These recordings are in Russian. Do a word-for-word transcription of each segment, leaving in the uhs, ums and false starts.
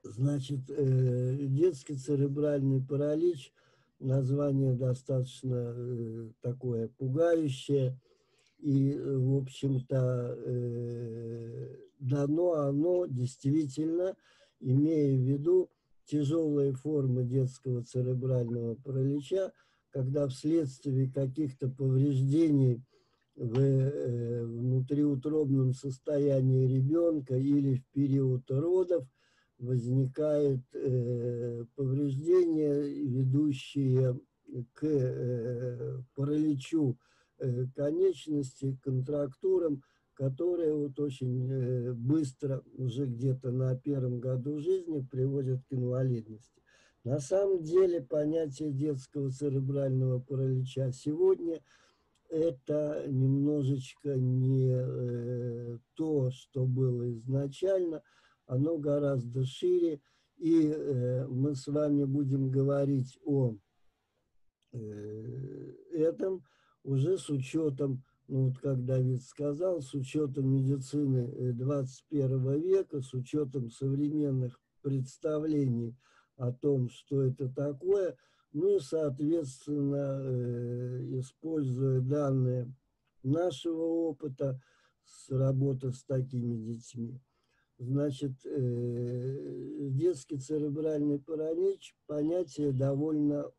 Значит, э, детский церебральный паралич, название достаточно э, такое пугающее, и, в общем-то, э, дано оно действительно, имея в виду тяжелые формы детского церебрального паралича, когда вследствие каких-то повреждений в э, внутриутробном состоянии ребенка или в период родов возникает э, повреждения, ведущие к э, параличу э, конечности, контрактурам, которые вот очень э, быстро, уже где-то на первом году жизни, приводят к инвалидности. На самом деле понятие детского церебрального паралича сегодня это немножечко не э, то, что было изначально, оно гораздо шире, и э, мы с вами будем говорить о э, этом уже с учетом, ну вот как Давид сказал, с учетом медицины двадцать первого века, с учетом современных представлений о том, что это такое, ну и, соответственно, э, используя данные нашего опыта с работы с такими детьми. Значит, э, детский церебральный паралич – понятие довольно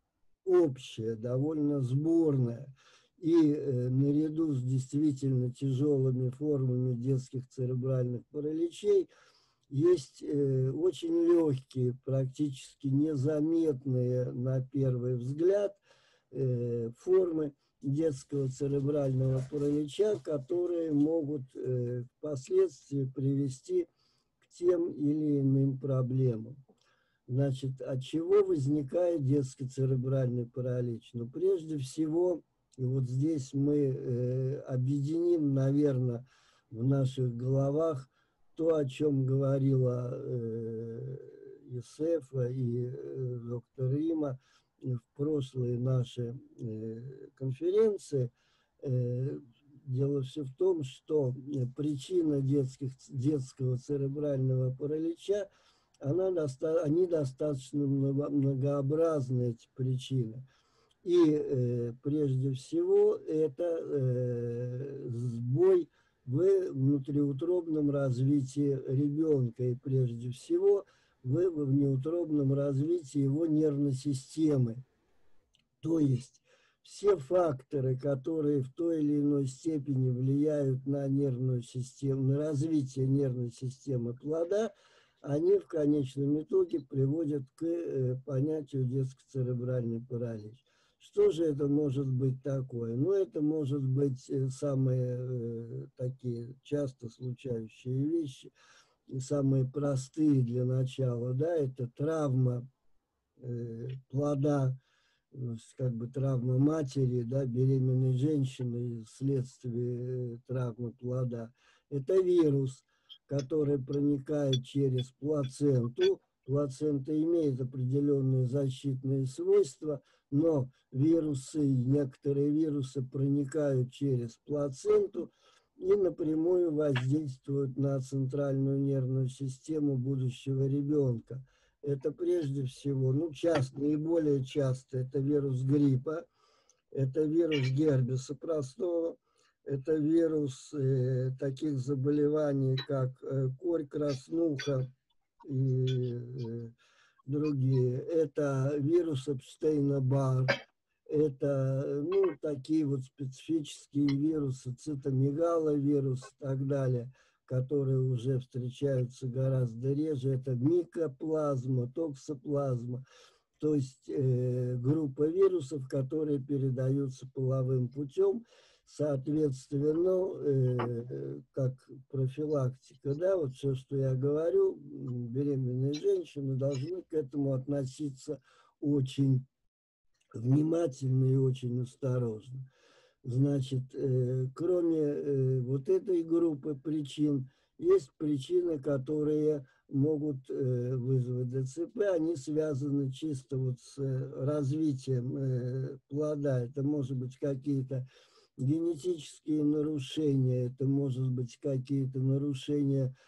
общее, довольно сборное. И э, наряду с действительно тяжелыми формами детских церебральных параличей есть э, очень легкие, практически незаметные на первый взгляд э, формы детского церебрального паралича, которые могут э, впоследствии привести к тем или иным проблемам. Значит, от чего возникает детский церебральный паралич? Ну, прежде всего, и вот здесь мы э, объединим, наверное, в наших головах то, о чем говорила э, Исефа и э, доктор Рима в прошлые наши э, конференции. Э, дело все в том, что причина детских, детского церебрального паралича она доста они достаточно многообразны, эти причины. И э, прежде всего это э, сбой в внутриутробном развитии ребенка. И прежде всего в, в внеутробном развитии его нервной системы. То есть все факторы, которые в той или иной степени влияют на нервную систему, на развитие нервной системы плода, они в конечном итоге приводят к э, понятию детский церебральный паралич. Что же это может быть такое? Ну, это может быть э, самые э, такие часто случающие вещи, и самые простые для начала, да, это травма э, плода, как бы травма матери, да, беременной женщины вследствие травмы плода. Это вирус, который проникает через плаценту. Плацента имеет определенные защитные свойства, но вирусы, некоторые вирусы проникают через плаценту и напрямую воздействуют на центральную нервную систему будущего ребенка. Это прежде всего, ну, часто, наиболее часто, это вирус гриппа, это вирус герпеса простого, это вирус э, таких заболеваний, как э, корь, краснуха и э, другие. Это вирус Эпштейна-Бар, это, ну, такие вот специфические вирусы, цитомегаловирус и так далее, которые уже встречаются гораздо реже. Это микоплазма, токсоплазма, то есть э, группа вирусов, которые передаются половым путем. Соответственно, э, как профилактика, да, вот все, что я говорю, беременные женщины должны к этому относиться очень внимательно и очень осторожно. Значит, э, кроме э, вот этой группы причин, есть причины, которые могут э, вызвать ДЦП, они связаны чисто вот с развитием э, плода. Это может быть какие-то генетические нарушения, это может быть какие-то нарушения в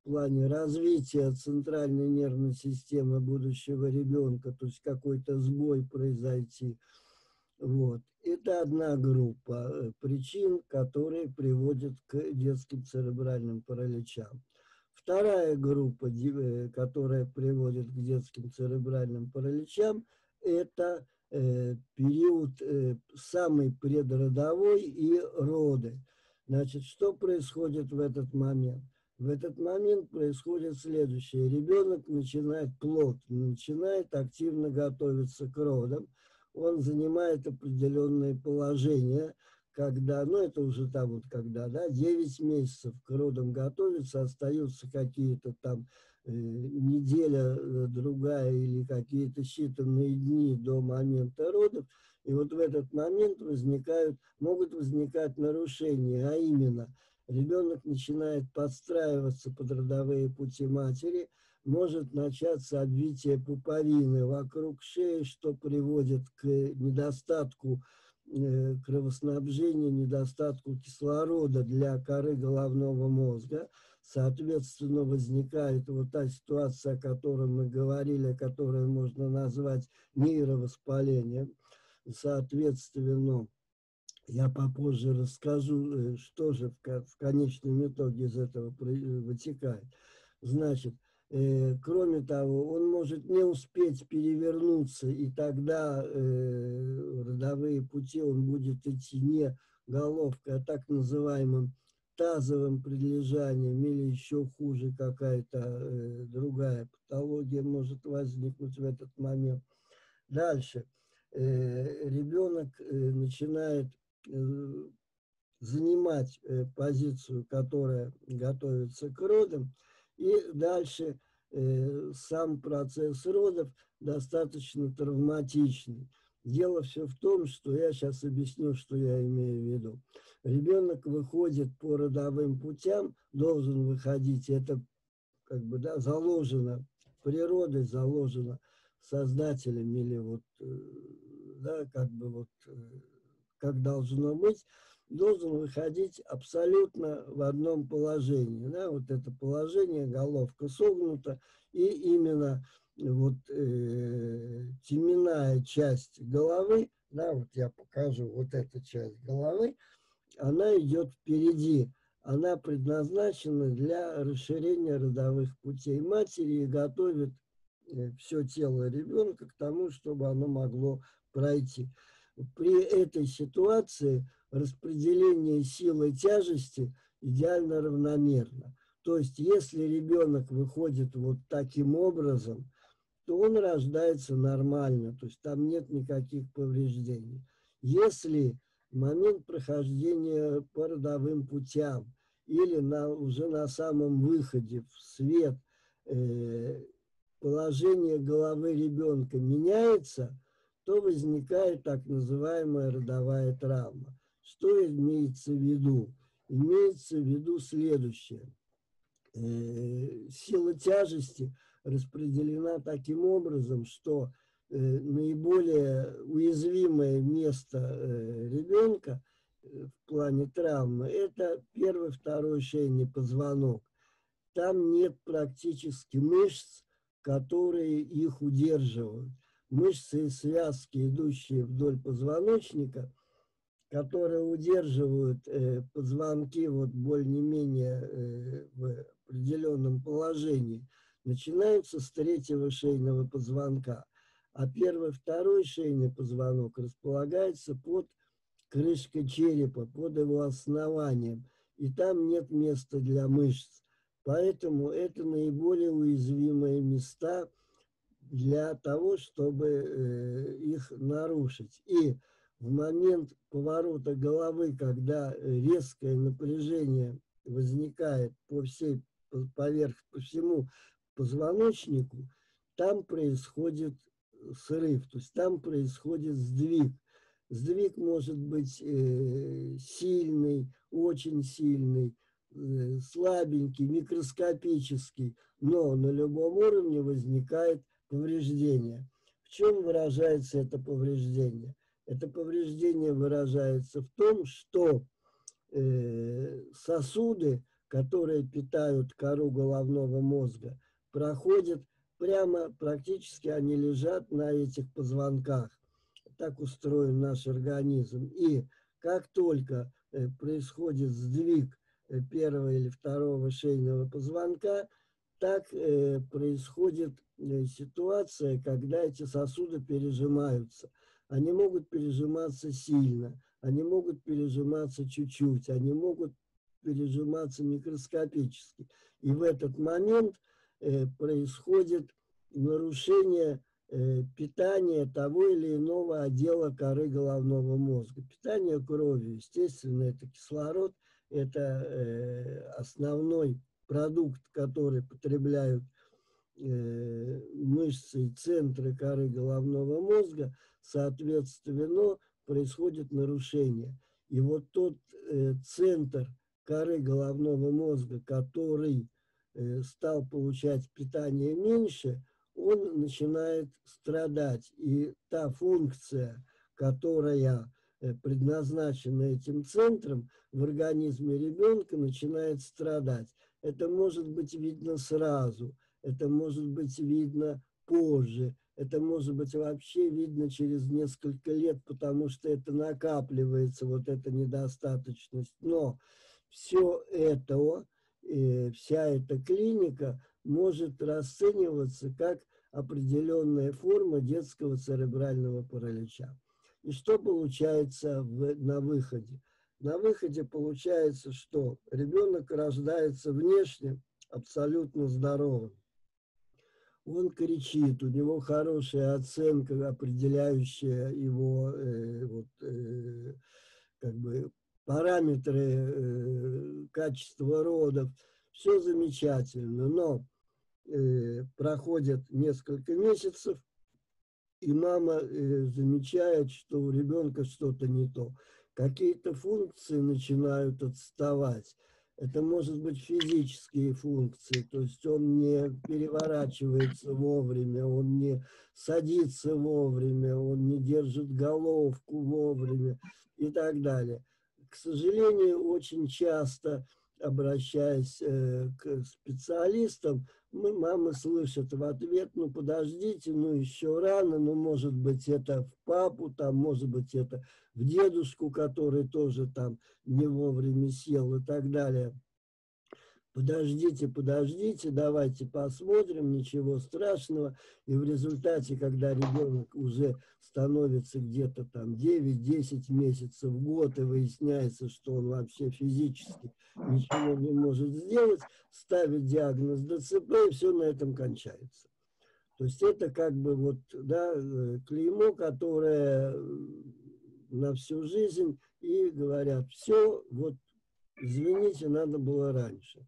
плане развития центральной нервной системы будущего ребенка, то есть какой-то сбой произойти. Вот. Это одна группа причин, которые приводят к детским церебральным параличам. Вторая группа, которая приводит к детским церебральным параличам, это э, период э, самый предродовой и роды. Значит, что происходит в этот момент? В этот момент происходит следующее. Ребенок начинает плод, начинает активно готовиться к родам. Он занимает определенное положение, когда, ну это уже там вот когда, да, девять месяцев к родам готовится, остаются какие-то там э, неделя, э, другая или какие-то считанные дни до момента родов, и вот в этот момент возникают, могут возникать нарушения, а именно ребенок начинает подстраиваться под родовые пути матери, может начаться обвитие пуповины вокруг шеи, что приводит к недостатку кровоснабжения, недостатку кислорода для коры головного мозга. Соответственно, возникает вот та ситуация, о которой мы говорили, которую можно назвать нейровоспалением. Соответственно, я попозже расскажу, что же в конечном итоге из этого вытекает. Значит, э, кроме того, он может не успеть перевернуться, и тогда э, родовые пути он будет идти не головкой, а так называемым тазовым прилежанием, или еще хуже, какая-то э, другая патология может возникнуть в этот момент. Дальше. Э, ребенок э, начинает э, занимать э, позицию, которая готовится к родам, и дальше э, сам процесс родов достаточно травматичный. Дело все в том, что я сейчас объясню, что я имею в виду. Ребенок выходит по родовым путям, должен выходить, это как бы, да, заложено природой, заложено создателем, или вот, да, как бы вот, как должно быть, должен выходить абсолютно в одном положении. Да? Вот это положение, головка согнута, и именно вот э, теменная часть головы, да, вот я покажу, вот эта часть головы, она идет впереди. Она предназначена для расширения родовых путей матери и готовит э, все тело ребенка к тому, чтобы оно могло пройти. При этой ситуации распределение силы тяжести идеально равномерно. То есть, если ребенок выходит вот таким образом, то он рождается нормально, то есть там нет никаких повреждений. Если в момент прохождения по родовым путям или на, уже на самом выходе в свет э, положение головы ребенка меняется, то возникает так называемая родовая травма. Что имеется в виду? Имеется в виду следующее. Э, сила тяжести распределена таким образом, что э, наиболее уязвимое место э, ребенка э, в плане травмы – это первый, второй шейный позвонок. Там нет практически мышц, которые их удерживают. Мышцы и связки, идущие вдоль позвоночника, которые удерживают э, позвонки вот более-менее э, в определенном положении, начинаются с третьего шейного позвонка, а первый, второй шейный позвонок располагается под крышкой черепа, под его основанием, и там нет места для мышц. Поэтому это наиболее уязвимые места для того, чтобы э, их нарушить. И в момент поворота головы, когда резкое напряжение возникает по всей поверх, по всему позвоночнику, там происходит срыв, то есть там происходит сдвиг. Сдвиг может быть э, сильный, очень сильный, э, слабенький, микроскопический, но на любом уровне возникает повреждение. В чем выражается это повреждение? Это повреждение выражается в том, что э, сосуды, которые питают кору головного мозга, проходят прямо, практически они лежат на этих позвонках. Так устроен наш организм. И как только происходит сдвиг первого или второго шейного позвонка, так происходит ситуация, когда эти сосуды пережимаются. Они могут пережиматься сильно, они могут пережиматься чуть-чуть, они могут пережиматься микроскопически. И в этот момент происходит нарушение питания того или иного отдела коры головного мозга. Питание кровью, естественно, это кислород, это основной продукт, который потребляют мышцы и центры коры головного мозга, соответственно, происходит нарушение. И вот тот центр коры головного мозга, который стал получать питание меньше, он начинает страдать. И та функция, которая предназначена этим центром, в организме ребенка начинает страдать. Это может быть видно сразу, это может быть видно позже, это может быть вообще видно через несколько лет, потому что это накапливается, вот эта недостаточность. Но все это, вся эта клиника может расцениваться как определенная форма детского церебрального паралича. И что получается в, на выходе? На выходе получается, что ребенок рождается внешне абсолютно здоровым. Он кричит, у него хорошая оценка, определяющая его э, вот, э, как бы параметры э, качества родов. Все замечательно, но э, проходит несколько месяцев, и мама э, замечает, что у ребенка что-то не то. Какие-то функции начинают отставать. Это может быть физические функции, то есть он не переворачивается вовремя, он не садится вовремя, он не держит головку вовремя и так далее. К сожалению, очень часто, обращаясь э, к специалистам, мы, мамы слышат в ответ: ну подождите, ну еще рано, ну может быть это в папу, там может быть это в дедушку, который тоже там не вовремя сел и так далее. Подождите, подождите, давайте посмотрим, ничего страшного. И в результате, когда ребенок уже становится где-то там девять-десять месяцев, год, и выясняется, что он вообще физически ничего не может сделать, ставит диагноз ДЦП, и все на этом кончается. То есть это как бы вот, да, клеймо, которое на всю жизнь, и говорят: все, вот извините, надо было раньше.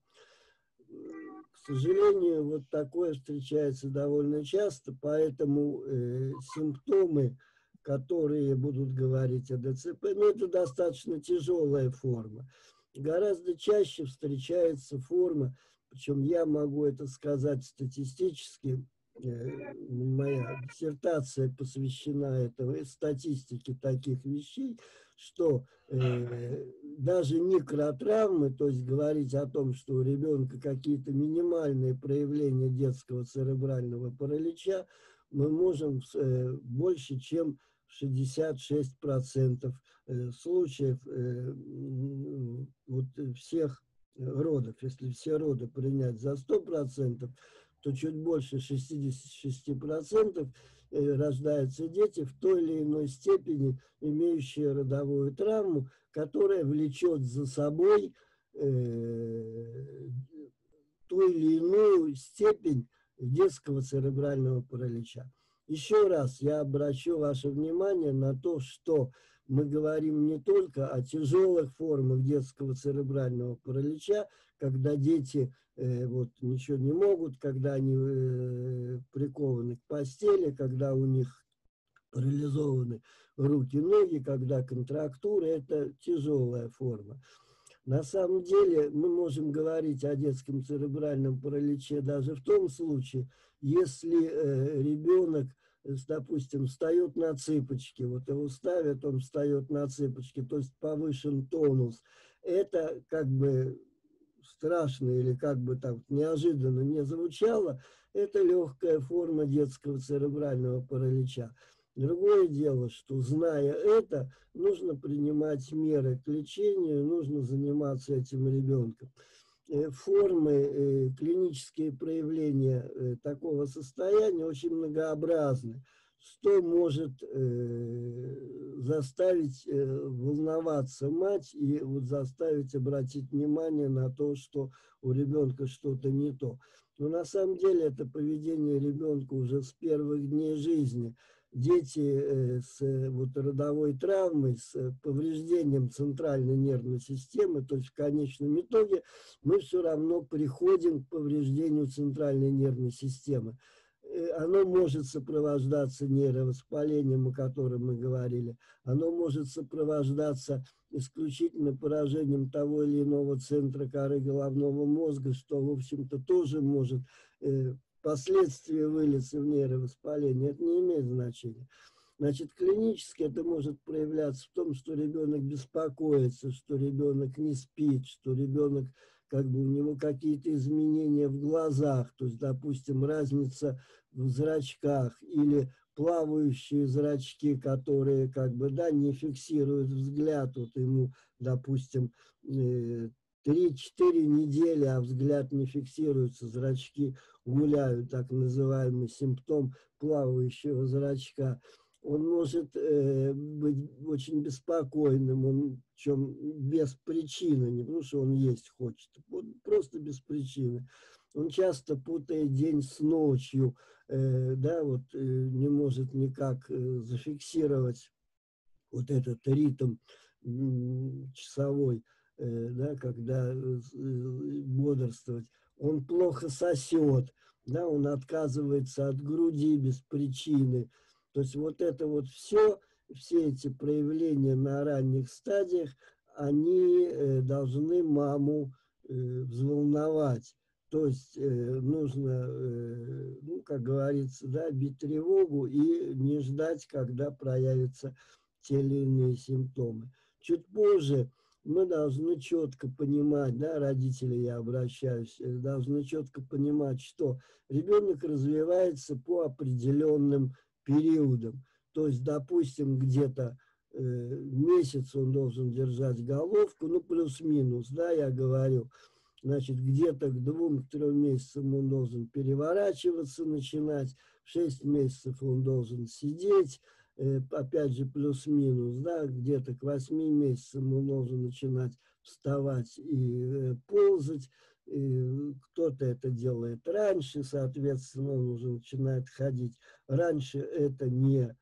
К сожалению, вот такое встречается довольно часто, поэтому э, симптомы, которые будут говорить о ДЦП, ну, это достаточно тяжелая форма. Гораздо чаще встречается форма, причем я могу это сказать статистически, э, моя диссертация посвящена этой статистике таких вещей, что э, даже микротравмы, то есть говорить о том, что у ребенка какие-то минимальные проявления детского церебрального паралича, мы можем э, больше, чем шестьдесят шесть процентов э, случаев э, вот, всех родов, если все роды принять за сто процентов, то чуть больше шестидесяти шести процентов рождаются дети в той или иной степени, имеющие родовую травму, которая влечет за собой э, ту или иную степень детского церебрального паралича. Еще раз я обращу ваше внимание на то, что мы говорим не только о тяжелых формах детского церебрального паралича, когда дети э, вот, ничего не могут, когда они э, прикованы к постели, когда у них парализованы руки, ноги, когда контрактуры, это тяжелая форма. На самом деле мы можем говорить о детском церебральном параличе даже в том случае, если э, ребенок, допустим, встает на цыпочки, вот его ставят, он встает на цыпочки, то есть повышен тонус. Это как бы страшно или как бы там неожиданно не звучало, это легкая форма детского церебрального паралича. Другое дело, что, зная это, нужно принимать меры к лечению, нужно заниматься этим ребенком. Формы, клинические проявления такого состояния очень многообразны. Что может заставить волноваться мать и вот заставить обратить внимание на то, что у ребенка что-то не то. Но на самом деле это поведение ребенка уже с первых дней жизни. Дети с вот родовой травмой, с повреждением центральной нервной системы, то есть в конечном итоге мы все равно приходим к повреждению центральной нервной системы. Оно может сопровождаться нейровоспалением, о котором мы говорили. Оно может сопровождаться исключительно поражением того или иного центра коры головного мозга, что, в общем-то, тоже может э, впоследствии вылиться в нейровоспаление. Это не имеет значения. Значит, клинически это может проявляться в том, что ребенок беспокоится, что ребенок не спит, что ребенок, как бы у него какие-то изменения в глазах, то есть, допустим, разница в зрачках или плавающие зрачки, которые как бы, да, не фиксируют взгляд, вот ему, допустим, три-четыре недели, а взгляд не фиксируется, зрачки гуляют, так называемый симптом плавающего зрачка. Он может э, быть очень беспокойным, он чем без причины, не потому что он есть хочет, он просто без причины. Он часто путает день с ночью, э, да, вот э, не может никак э, зафиксировать вот этот ритм э, часовой, э, да, когда э, бодрствовать. Он плохо сосет, да, он отказывается от груди без причины. То есть вот это вот все, все эти проявления на ранних стадиях, они э, должны маму э, взволновать. То есть э, нужно, э, ну, как говорится, да, бить тревогу и не ждать, когда проявятся те или иные симптомы. Чуть позже мы должны четко понимать, да, родители, я обращаюсь, должны четко понимать, что ребенок развивается по определенным периодам. То есть, допустим, где-то э, месяц он должен держать головку, ну, плюс-минус, да, я говорю. Значит, где-то к двум-трем месяцам он должен переворачиваться, начинать. В шесть месяцев он должен сидеть, э, опять же, плюс-минус, да, где-то к восьми месяцам он должен начинать вставать и э, ползать. Кто-то это делает раньше, соответственно, он уже начинает ходить. Раньше это не,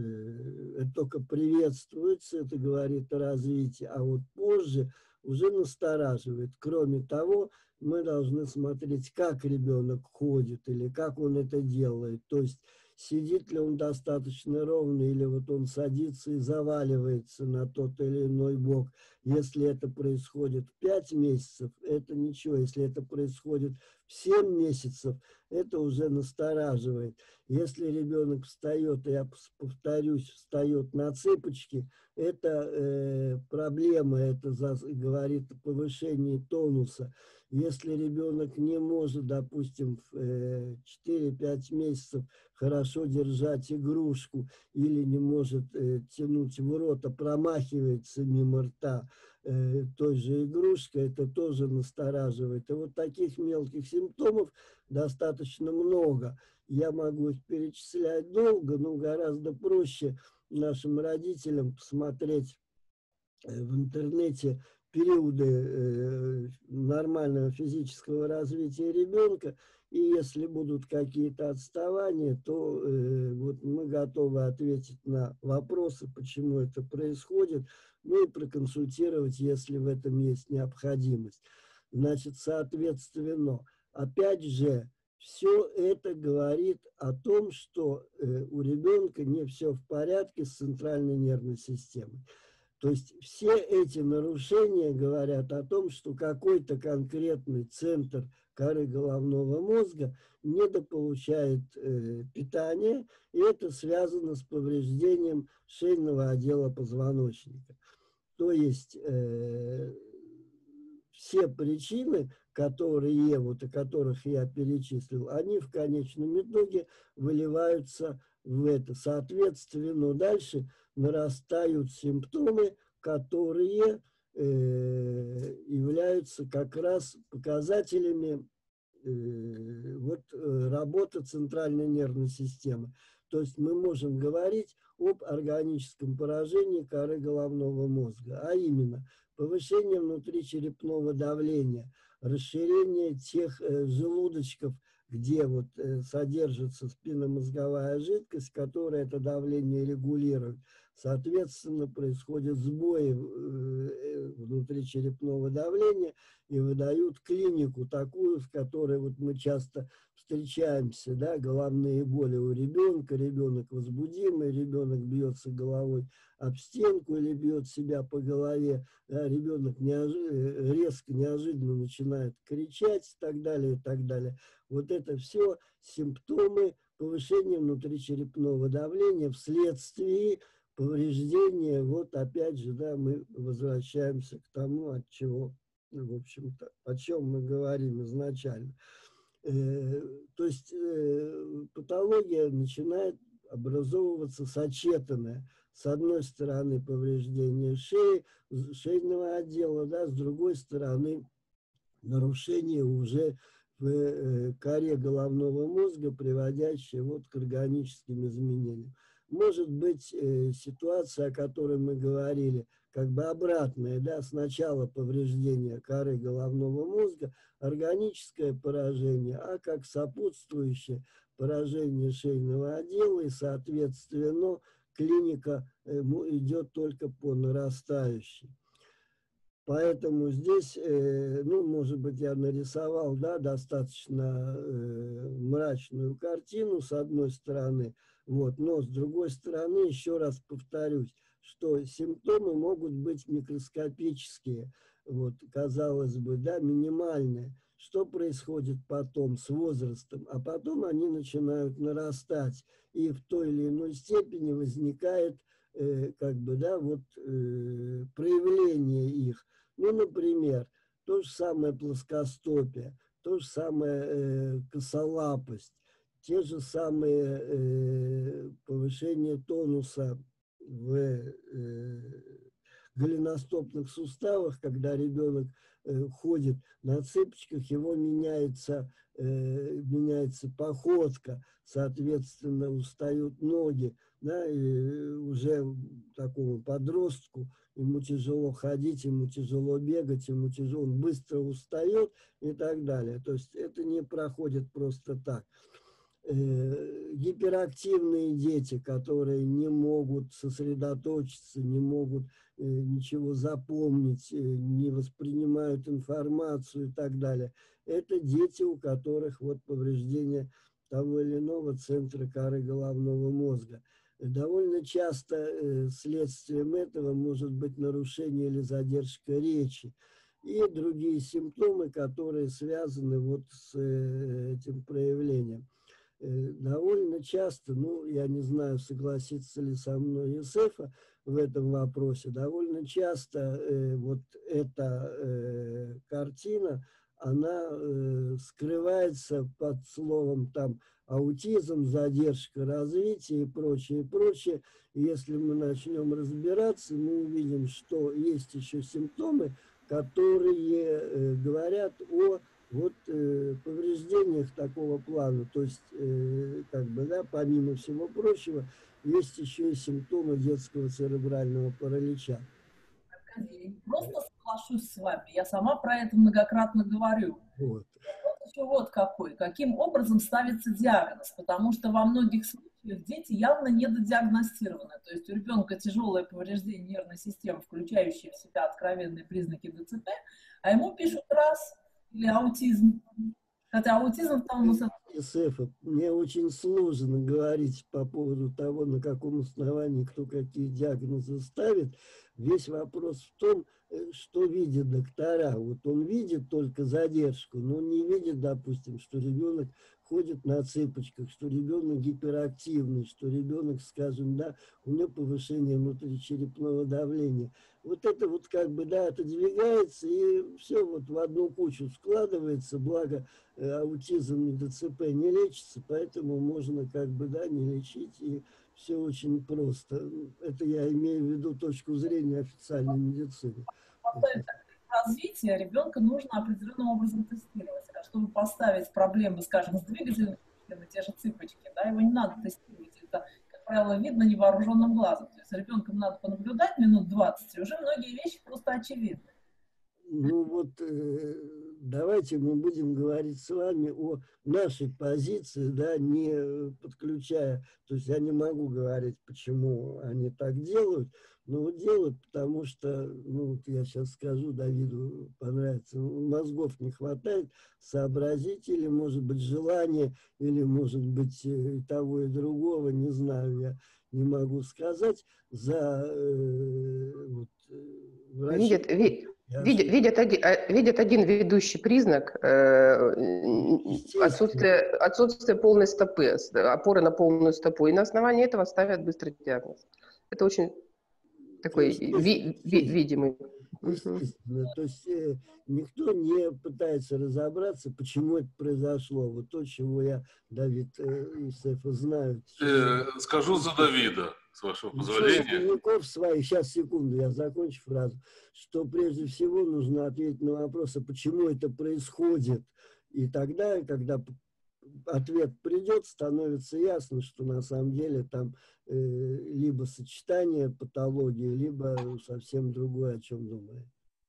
это только приветствуется, это говорит о развитии, а вот позже уже настораживает. Кроме того, мы должны смотреть, как ребенок ходит или как он это делает. То есть сидит ли он достаточно ровно, или вот он садится и заваливается на тот или иной бок. Если это происходит в пять месяцев, это ничего. Если это происходит в семь месяцев, это уже настораживает. Если ребенок встает, я повторюсь, встает на цыпочки, это э, проблема, это за, говорит о повышении тонуса. Если ребенок не может, допустим, в э, четыре-пять месяцев хорошо держать игрушку или не может э, тянуть в рот, а промахивается мимо рта э, той же игрушкой, это тоже настораживает. И вот таких мелких симптомов достаточно много. Я могу их перечислять долго, но гораздо проще нашим родителям посмотреть в интернете периоды нормального физического развития ребенка, и если будут какие-то отставания, то вот мы готовы ответить на вопросы, почему это происходит, ну и проконсультировать, если в этом есть необходимость. Значит, соответственно, опять же, все это говорит о том, что у ребенка не все в порядке с центральной нервной системой. То есть все эти нарушения говорят о том, что какой-то конкретный центр коры головного мозга недополучает э, питание, и это связано с повреждением шейного отдела позвоночника. То есть э, все причины, которые, вот, о которых я перечислил, они в конечном итоге выливаются в это. Соответственно, дальше нарастают симптомы, которые э, являются как раз показателями э, вот, э, работы центральной нервной системы. То есть мы можем говорить об органическом поражении коры головного мозга, а именно повышение внутричерепного давления, расширение тех э, желудочков, где вот э, содержится спинномозговая жидкость, которая это давление регулирует. Соответственно, происходят сбои э, внутричерепного давления и выдают клинику такую, в которой вот мы часто встречаемся, да, головные боли у ребенка, ребенок возбудимый, ребенок бьется головой об стенку или бьет себя по голове, да, ребенок неожи- резко, неожиданно начинает кричать и так далее, и так далее. Вот это все симптомы повышения внутричерепного давления вследствие повреждения, вот опять же, да, мы возвращаемся к тому, от чего, в общем-то, о чем мы говорим изначально. То есть патология начинает образовываться сочетанная. С одной стороны повреждение шеи, шейного отдела, да, с другой стороны нарушение уже в коре головного мозга, приводящее вот к органическим изменениям. Может быть ситуация, о которой мы говорили, как бы обратная, да, сначала повреждение коры головного мозга, органическое поражение, а как сопутствующее поражение шейного отдела, и, соответственно, клиника идет только по нарастающей. Поэтому здесь, ну, может быть, я нарисовал, да, достаточно э, мрачную картину, с одной стороны, вот, но с другой стороны, еще раз повторюсь, что симптомы могут быть микроскопические, вот, казалось бы, да, минимальные. Что происходит потом с возрастом? А потом они начинают нарастать, и в той или иной степени возникает, э, как бы, да, вот, э, проявление их. Ну, например, то же самое плоскостопие, то же самое э, косолапость, те же самые э, повышение тонуса в э, голеностопных суставах, когда ребенок э, ходит на цыпочках, его меняется, э, меняется походка, соответственно, устают ноги, да, и уже такому подростку ему тяжело ходить, ему тяжело бегать, ему тяжело, он быстро устает и так далее. То есть это не проходит просто так. Гиперактивные дети, которые не могут сосредоточиться, не могут ничего запомнить, не воспринимают информацию и так далее. Это дети, у которых вот повреждение того или иного центра коры головного мозга. Довольно часто следствием этого может быть нарушение или задержка речи и другие симптомы, которые связаны вот с этим проявлением. Довольно часто, ну, я не знаю, согласится ли со мной Юсефа в этом вопросе, довольно часто э, вот эта э, картина, она э, скрывается под словом там аутизм, задержка развития и прочее, и прочее. И если мы начнем разбираться, мы увидим, что есть еще симптомы, которые э, говорят о вот э, повреждениях такого плана, то есть, э, как бы, да, помимо всего прочего, есть еще и симптомы детского церебрального паралича. Просто соглашусь с вами, я сама про это многократно говорю. Вот. Вот еще вот какой, каким образом ставится диагноз, потому что во многих случаях дети явно недодиагностированы, то есть у ребенка тяжелое повреждение нервной системы, включающее в себя откровенные признаки ДЦП, а ему пишут раз, или аутизм. Хотя аутизм там у нас... Юсефа, мне очень сложно говорить по поводу того, на каком основании кто какие диагнозы ставит. Весь вопрос в том, что видят доктора. Вот он видит только задержку, но он не видит, допустим, что ребенок ходит на цыпочках, что ребенок гиперактивный, что ребенок, скажем, да, у него повышение внутричерепного давления. Вот это вот как бы, да, отодвигается, и все вот в одну кучу складывается, благо э, аутизм и ДЦП не лечится, поэтому можно как бы, да, не лечить, и все очень просто. Это я имею в виду точку зрения официальной медицины. Развития ребенка нужно определенным образом тестировать. А чтобы поставить проблемы, скажем, с двигателем на те же цыпочки, да, его не надо тестировать. Это, как правило, видно невооруженным глазом. То есть ребенком надо понаблюдать минут двадцать, и уже многие вещи просто очевидны. Ну вот э, давайте мы будем говорить с вами о нашей позиции, да, не подключая, то есть я не могу говорить, почему они так делают, но вот делают, потому что, ну вот я сейчас скажу, Давиду понравится, мозгов не хватает сообразить, или может быть желание, или может быть и того, и другого, не знаю, я не могу сказать, за э, вот, врачей. Видят, ви, видят, видят, один, видят один ведущий признак э, отсутствие, отсутствие полной стопы, опоры на полную стопу, и на основании этого ставят быстрый диагноз. Это очень такой ви, ви, видимый. Естественно. То есть э, никто не пытается разобраться, почему это произошло. Вот то, чего я, Давид э, Исефа, знаю. Э, скажу за Давида, с вашего позволения. Своих, сейчас, секунду, я закончу фразу, что прежде всего нужно ответить на вопросы, почему это происходит. И тогда, когда ответ придет, становится ясно, что на самом деле там э, либо сочетание патологии, либо совсем другое, о чем думает.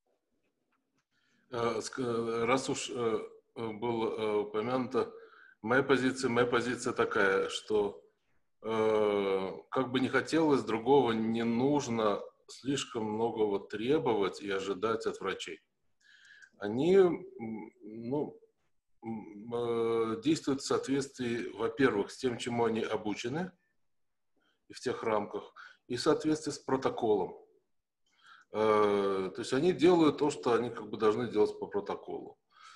Раз уж было упомянуто, моя позиция, моя позиция такая, что э, как бы не хотелось, другого не нужно слишком многого требовать и ожидать от врачей. Они, ну, действуют в соответствии, во-первых, с тем, чему они обучены, и в тех рамках, и в соответствии с протоколом. То есть они делают то, что они как бы должны делать по протоколу.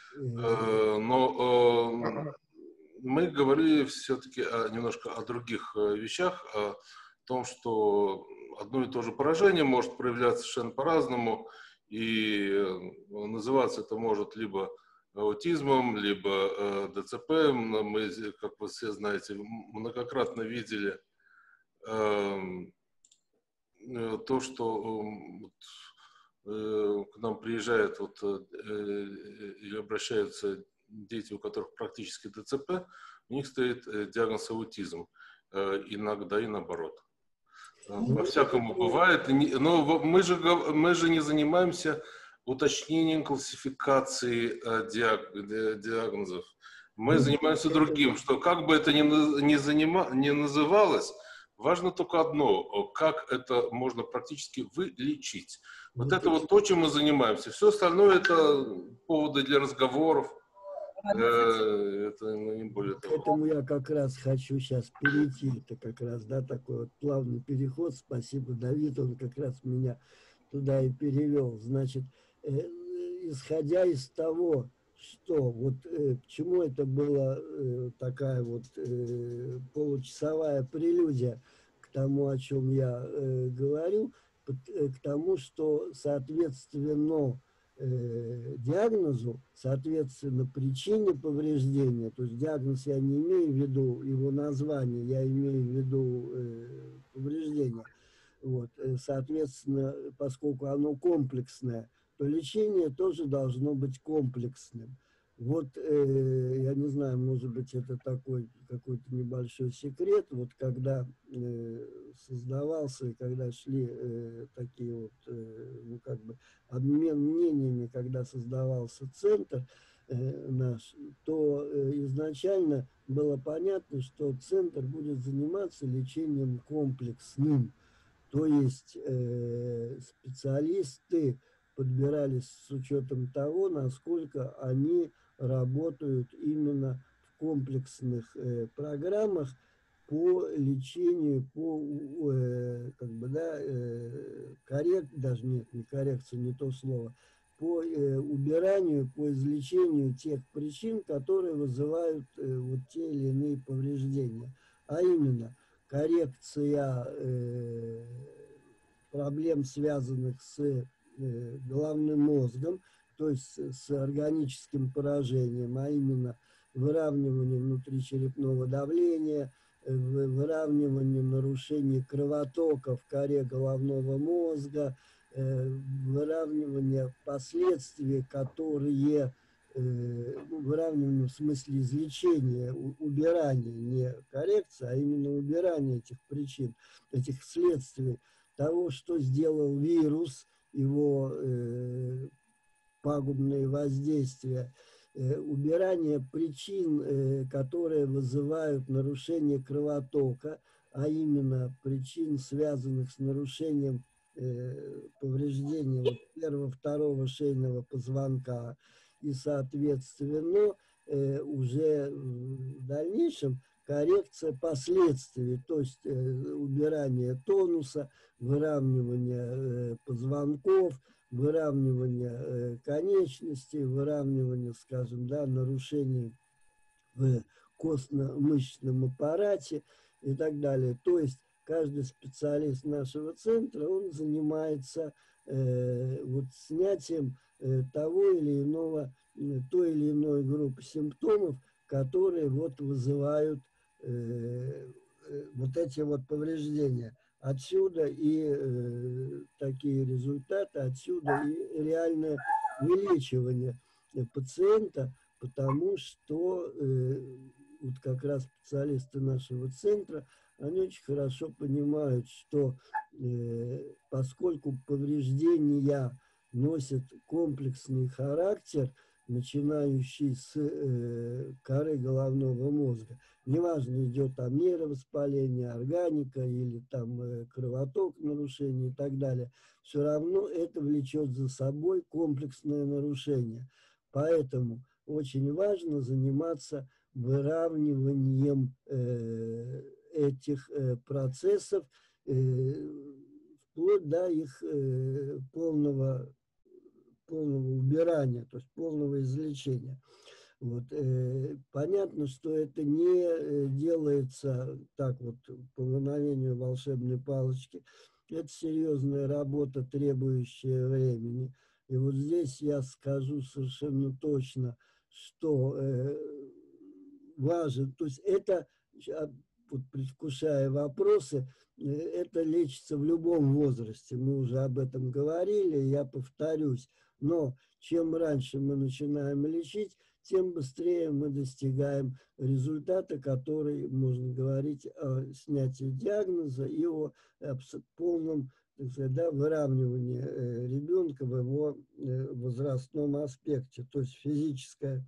Но мы говорили все-таки немножко о других вещах, о том, что одно и то же поражение может проявляться совершенно по-разному, и называться это может либо аутизмом, либо э, ДЦП. Мы, как вы все знаете, многократно видели э, то, что э, к нам приезжают вот, э, или обращаются дети, у которых практически ДЦП, у них стоит э, диагноз аутизм, э, иногда и наоборот. По-всякому бывает, но мы же, мы же не занимаемся уточнением классификации э, диаг, диагнозов. Мы занимаемся другим, что как бы это ни, ни, занима, ни называлось, важно только одно, как это можно практически вылечить. Вот это вот то, чем мы занимаемся. Все остальное это поводы для разговоров. Э, это ну, не более того. К этому я как раз хочу сейчас перейти. Это как раз, да, такой вот плавный переход. Спасибо, Давид, он как раз меня туда и перевел. Значит, э, исходя из того, что вот э, почему это была э, такая вот э, получасовая прелюдия к тому, о чем я э, говорю, к тому, что соответственно э, диагнозу, соответственно причине повреждения, то есть диагноз я не имею в виду его название, я имею в виду э, повреждение. Вот, соответственно, поскольку оно комплексное, то лечение тоже должно быть комплексным. Вот, э, я не знаю, может быть, это такой какой-то небольшой секрет. Вот когда э, создавался, и когда шли э, такие вот, э, ну, как бы, обмен мнениями, когда создавался центр э, наш, то э, изначально было понятно, что центр будет заниматься лечением комплексным. То есть э, специалисты подбирались с учетом того, насколько они работают именно в комплексных э, программах по лечению, по э, как бы, да, э, коррек, даже нет, не коррекция, не то слово, по убиранию, по излечению тех причин, которые вызывают вот те или иные повреждения. А именно коррекция проблем, связанных с головным мозгом, то есть с органическим поражением, а именно выравнивание внутричерепного давления, выравнивание нарушений кровотока в коре головного мозга, выравнивание последствий, которые, выравнивание в смысле излечения, убирания, не коррекция, а именно убирание этих причин, этих следствий того, что сделал вирус, его пагубные воздействия, убирание причин, которые вызывают нарушение кровотока, а именно причин, связанных с нарушением повреждения первого, второго шейного позвонка, и, соответственно, уже в дальнейшем коррекция последствий, то есть убирание тонуса, выравнивание позвонков, выравнивание конечностей, выравнивание, скажем, да, нарушений в костно-мышечном аппарате и так далее. То есть каждый специалист нашего центра, он занимается э, вот снятием э, того или иного, э, той или иной группы симптомов, которые вот вызывают э, э, вот эти вот повреждения. Отсюда и э, такие результаты, отсюда и реальное вылечивание пациента, потому что э, вот как раз специалисты нашего центра, они очень хорошо понимают, что э, поскольку повреждения носят комплексный характер, начинающий с э, коры головного мозга, неважно, идет там нейровоспаление, органика или там э, кровоток, нарушение и так далее, все равно это влечет за собой комплексное нарушение. Поэтому очень важно заниматься выравниванием э, этих э, процессов э, вплоть до их э, полного, полного убирания, то есть полного излечения. Вот, э, понятно, что это не делается так вот по мановению волшебной палочки. Это серьезная работа, требующая времени. И вот здесь я скажу совершенно точно, что э, важен, то есть это, вот, предвкушая вопросы, это лечится в любом возрасте. Мы уже об этом говорили, я повторюсь. Но чем раньше мы начинаем лечить, тем быстрее мы достигаем результата, который, можно говорить, о снятии диагноза и о полном, так сказать, да, выравнивании ребенка в его возрастном аспекте, то есть физическое,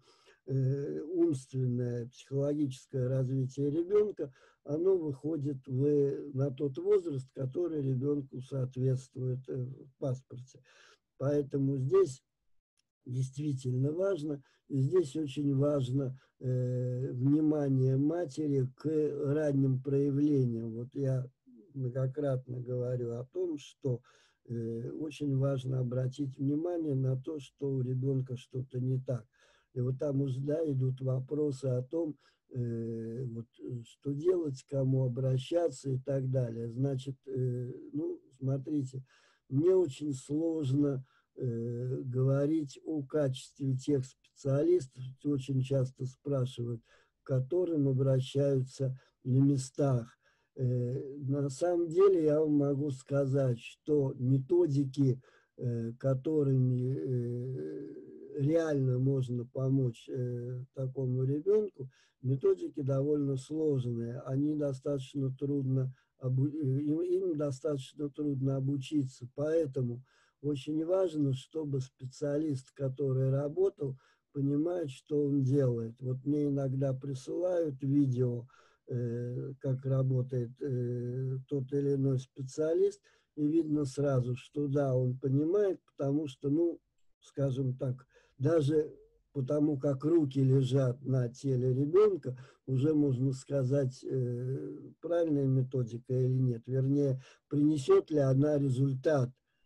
умственное, психологическое развитие ребенка, оно выходит в, на тот возраст, который ребенку соответствует в паспорте. Поэтому здесь действительно важно, и здесь очень важно э, внимание матери к ранним проявлениям. Вот я многократно говорю о том, что э, очень важно обратить внимание на то, что у ребенка что-то не так. И вот там уже, да, идут вопросы о том, э, вот, что делать, к кому обращаться и так далее. Значит, э, ну, смотрите, мне очень сложно э, говорить о качестве тех специалистов, очень часто спрашивают, к которым обращаются на местах. Э, на самом деле я вам могу сказать, что методики, э, которыми э, реально можно помочь э, такому ребенку, методики довольно сложные, они достаточно трудно, обу... им, им достаточно трудно обучиться, поэтому очень важно, чтобы специалист, который работал, понимает, что он делает. Вот мне иногда присылают видео, э, как работает э, тот или иной специалист, и видно сразу, что да, он понимает, потому что, ну, скажем так, даже потому как руки лежат на теле ребенка, уже можно сказать, э, правильная методика или нет. Вернее, принесет ли она результат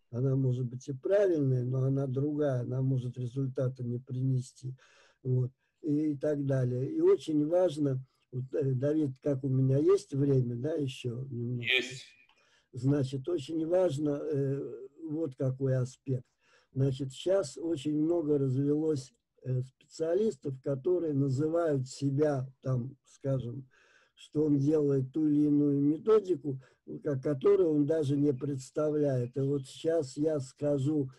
Она может быть и правильная, но она другая, она может результата не принести. Вот. И, и так далее. И очень важно, вот, Давид, как у меня есть время, да, еще немножко? Есть. Значит, очень важно э, вот какой аспект. Значит, сейчас очень много развелось э, специалистов, которые называют себя, там, скажем, что он делает ту или иную методику, которую он даже не представляет. И вот сейчас я скажу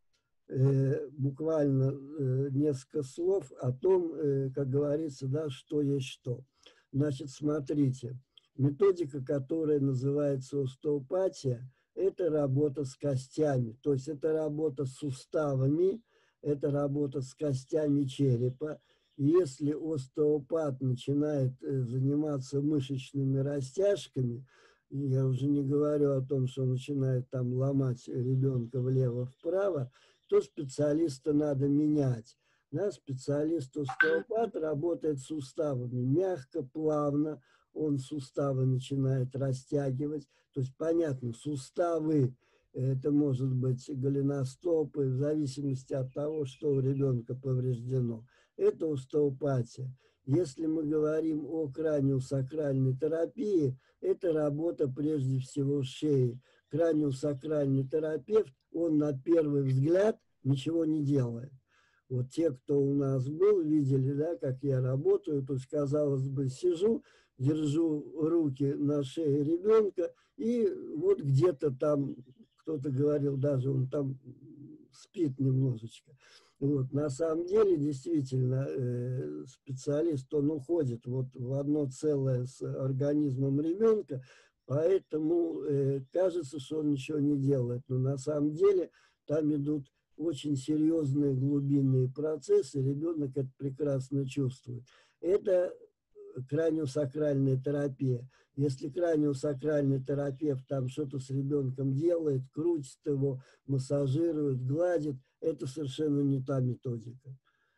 э, буквально э, несколько слов о том, э, как говорится, да, что есть что. Значит, смотрите. Методика, которая называется остеопатия, это работа с костями, то есть это работа с суставами, это работа с костями черепа. И если остеопат начинает заниматься мышечными растяжками, я уже не говорю о том, что он начинает там ломать ребенка влево-вправо, то специалиста надо менять. Да, специалист-остеопат работает с суставами мягко, плавно, он суставы начинает растягивать. То есть, понятно, суставы, это может быть голеностопы, в зависимости от того, что у ребенка повреждено. Это остеопатия. Если мы говорим о краниосакральной терапии, это работа прежде всего шеи. Краниосакральный терапевт, он на первый взгляд ничего не делает. Вот те, кто у нас был, видели, да, как я работаю, то есть, казалось бы, сижу, держу руки на шее ребенка, и вот где-то там, кто-то говорил, даже он там спит немножечко. Вот. На самом деле, действительно, э, специалист, он уходит вот в одно целое с организмом ребенка, поэтому э, кажется, что он ничего не делает. Но на самом деле там идут очень серьезные глубинные процессы, ребенок это прекрасно чувствует. Это краниосакральная терапия. Если краниосакральный терапевт там что-то с ребенком делает, крутит его, массажирует, гладит, это совершенно не та методика.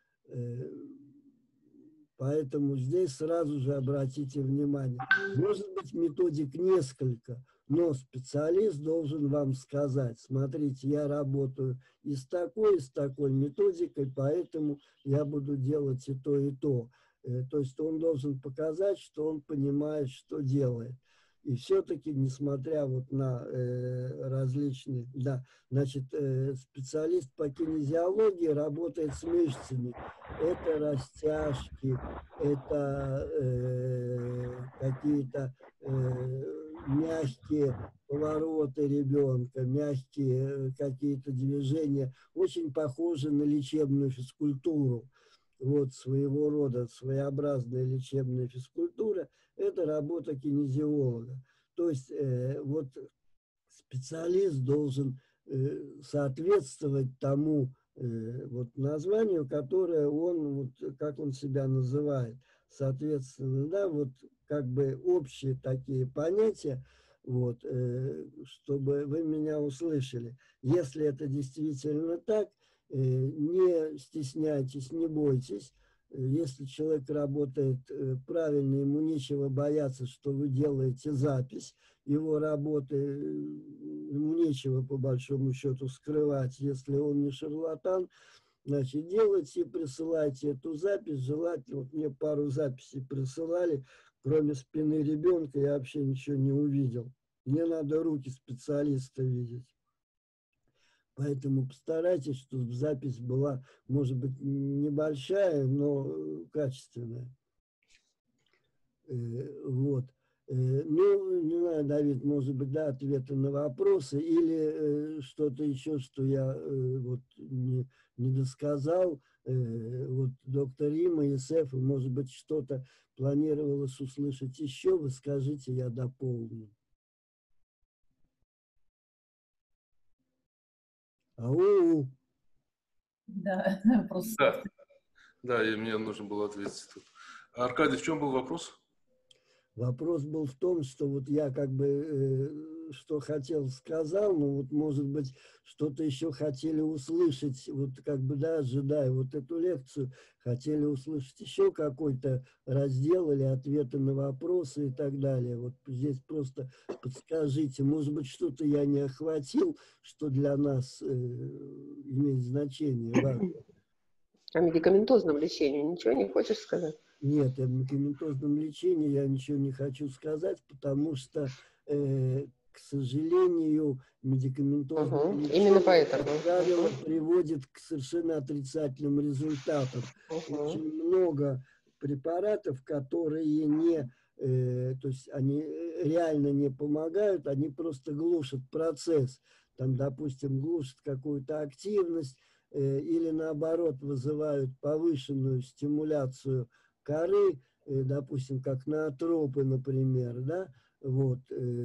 Поэтому здесь сразу же обратите внимание. Может быть, методик несколько, но специалист должен вам сказать: смотрите, я работаю и с такой, и с такой методикой, поэтому я буду делать и то, и то. То есть он должен показать, что он понимает, что делает. И все-таки, несмотря вот на э, различные, да, значит, э, специалист по кинезиологии работает с мышцами. Это растяжки, это э, какие-то э, мягкие повороты ребенка, мягкие какие-то движения, очень похожи на лечебную физкультуру. Вот своего рода своеобразная лечебная физкультура – это работа кинезиолога. То есть э, вот специалист должен э, соответствовать тому э, вот названию, которое он, вот, как он себя называет. Соответственно, да, вот как бы общие такие понятия, вот, э, чтобы вы меня услышали. Если это действительно так, не стесняйтесь, не бойтесь. Если человек работает правильно, ему нечего бояться, что вы делаете запись. Его работы, ему нечего по большому счету скрывать. Если он не шарлатан, значит, делайте и присылайте эту запись. Желательно, вот мне пару записей присылали, кроме спины ребенка я вообще ничего не увидел. Мне надо руки специалиста видеть. Поэтому постарайтесь, чтобы запись была, может быть, небольшая, но качественная. Вот. Ну, не знаю, Давид, может быть, да, ответы на вопросы или что-то еще, что я вот не, не досказал. Вот доктор Рима, Исеф, может быть, что-то планировалось услышать еще, вы скажите, я дополню. Ау. Да, просто... Да, да, и мне нужно было ответить тут. Аркадий, в чем был вопрос? Вопрос был в том, что вот я как бы что хотел, сказал, но вот, может быть, что-то еще хотели услышать, вот как бы, да, ожидая вот эту лекцию, хотели услышать еще какой-то раздел или ответы на вопросы и так далее. Вот здесь просто подскажите, может быть, что-то я не охватил, что для нас э, имеет значение, важно. О медикаментозном лечении ничего не хочешь сказать? Нет, о медикаментозном лечении я ничего не хочу сказать, потому что, э, к сожалению, медикаментозное Угу. лечение, Именно поэтому. как правило, Угу. приводит к совершенно отрицательным результатам. Угу. Очень много препаратов, которые не, э, то есть они реально не помогают, они просто глушат процесс. Там, допустим, глушат какую-то активность э, или, наоборот, вызывают повышенную стимуляцию коры, э, допустим, как ноотропы, например, да, вот,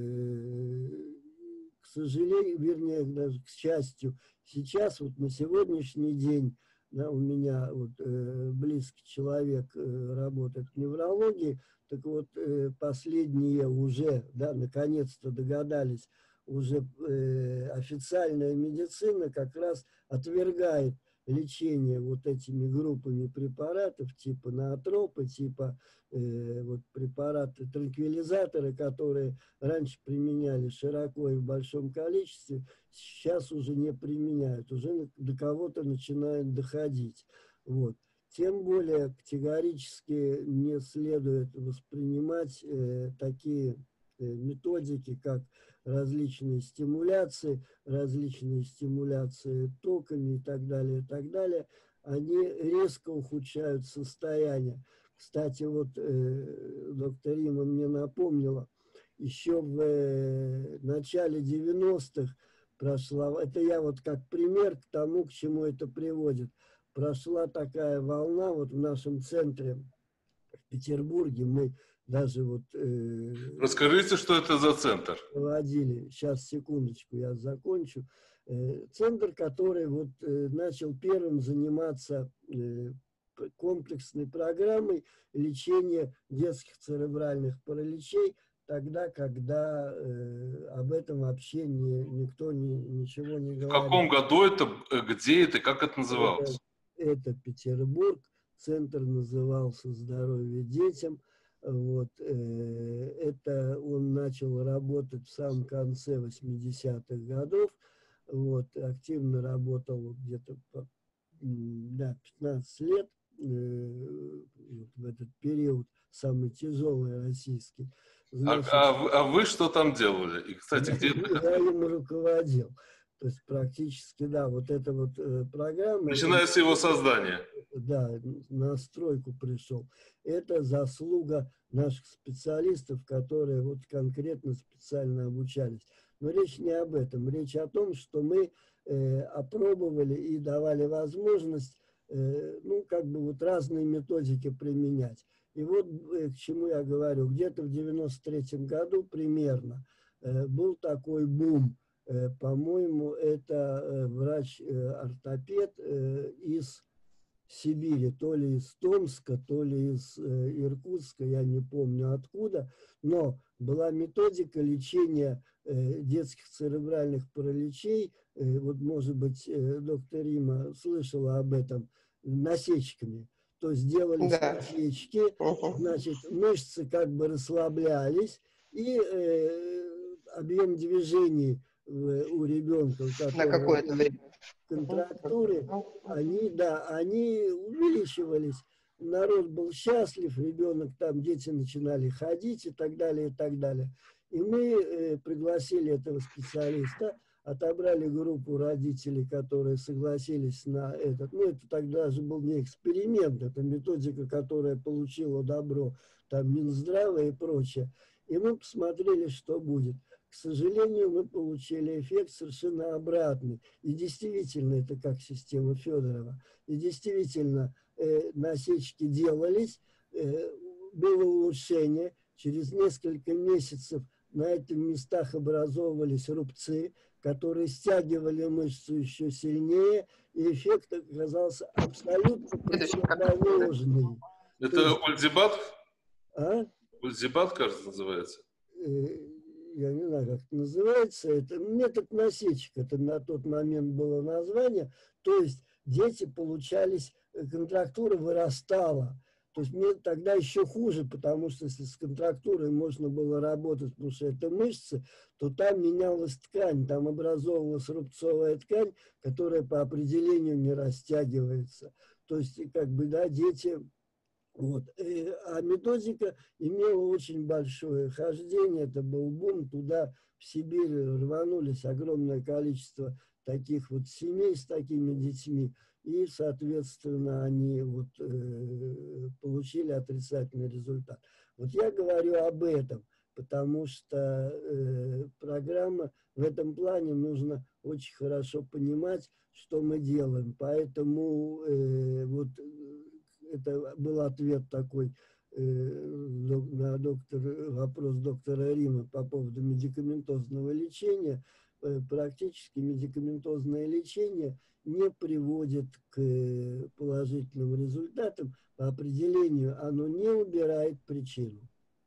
э, к сожалению, вернее, даже к счастью, сейчас, вот на сегодняшний день, да, у меня вот э, близкий человек э, работает в неврологии, так вот, э, последние уже, да, наконец-то догадались, уже э, официальная медицина как раз отвергает лечение вот этими группами препаратов, типа ноотропы, типа э, вот препараты, транквилизаторы, которые раньше применяли широко и в большом количестве, сейчас уже не применяют, уже до кого-то начинает доходить. Вот. Тем более категорически не следует воспринимать э, такие э, методики, как различные стимуляции, различные стимуляции токами и так далее, и так далее, они резко ухудшают состояние. Кстати, вот э, доктор Рима мне напомнила, еще в э, начале девяностых прошла, это я вот как пример к тому, к чему это приводит, прошла такая волна вот в нашем центре в Петербурге, мы даже вот... Э, Расскажите, что это за центр? Проводили, сейчас, секундочку, я закончу. Э, центр, который вот э, начал первым заниматься э, комплексной программой лечения детских церебральных параличей, тогда, когда э, об этом вообще не, никто не, ничего не говорил. В каком году это, где это, как это называлось? Это, это Петербург, центр назывался «Здоровье детям». Вот, э, это он начал работать в самом конце восьмидесятых годов, вот, активно работал где-то да, пятнадцать лет, э, вот, в этот период, самый тяжелый российский. Значит, а, а, вы, а вы что там делали? И, кстати, где я им руководил. То есть практически, да, вот эта вот э, программа... Начиная с его создания. Да, на стройку пришел. Это заслуга наших специалистов, которые вот конкретно специально обучались. Но речь не об этом. Речь о том, что мы э, опробовали и давали возможность, э, ну, как бы вот разные методики применять. И вот э, к чему я говорю. Где-то в девяносто третьем году примерно э, был такой бум. Э, по-моему, это э, врач-ортопед э, из Сибири, то ли из Томска, то ли из э, Иркутска, я не помню откуда, но была методика лечения э, детских церебральных параличей, э, вот, может быть, э, доктор Рима слышала об этом, насечками. То есть делались да. насечки, значит, мышцы как бы расслаблялись, и э, объем движений э, у ребенка, на какое-то время. Контрактуры, они, да, они увеличивались. Народ был счастлив, ребенок, там дети начинали ходить и так далее, и так далее. И мы э, пригласили этого специалиста, отобрали группу родителей, которые согласились на этот. Ну, это тогда же был не эксперимент, это методика, которая получила добро, там, Минздрава и прочее. И мы посмотрели, что будет. К сожалению, мы получили эффект совершенно обратный. И действительно, это как система Федорова. И действительно, э, насечки делались, э, было улучшение. Через несколько месяцев на этих местах образовывались рубцы, которые стягивали мышцу еще сильнее. И эффект оказался абсолютно противоположный. Это ульзибат? А? Ульзибат, кажется, называется. Э, я не знаю, как это называется, это метод насечек, это на тот момент было название, то есть дети получались, контрактура вырастала. То есть мне тогда еще хуже, потому что если с контрактурой можно было работать, потому что это мышцы, то там менялась ткань, там образовывалась рубцовая ткань, которая по определению не растягивается. То есть, как бы, да, дети... Вот. А методика имела очень большое хождение, это был бум, туда в Сибирь рванулись огромное количество таких вот семей с такими детьми, и, соответственно, они вот, э, получили отрицательный результат. Вот я говорю об этом, потому что э, программа в этом плане нужно очень хорошо понимать, что мы делаем. Поэтому э, вот это был ответ такой э, на доктор, вопрос доктора Рима по поводу медикаментозного лечения. Э, практически медикаментозное лечение не приводит к положительным результатам. По определению оно не убирает причину.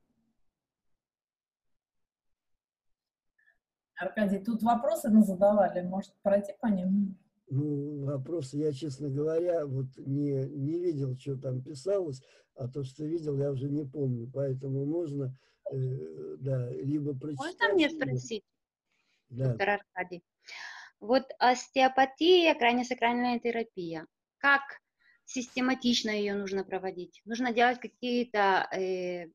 Аркадий, тут вопросы мы задавали, может пройти по ним? Ну, вопросы я, честно говоря, вот не, не видел, что там писалось, а то, что видел, я уже не помню. Поэтому можно, э, да, либо прочитать. Можно мне либо... спросить, да. доктор Аркадий? Вот остеопатия, краниосакральная терапия. Как систематично ее нужно проводить? Нужно делать какие-то э,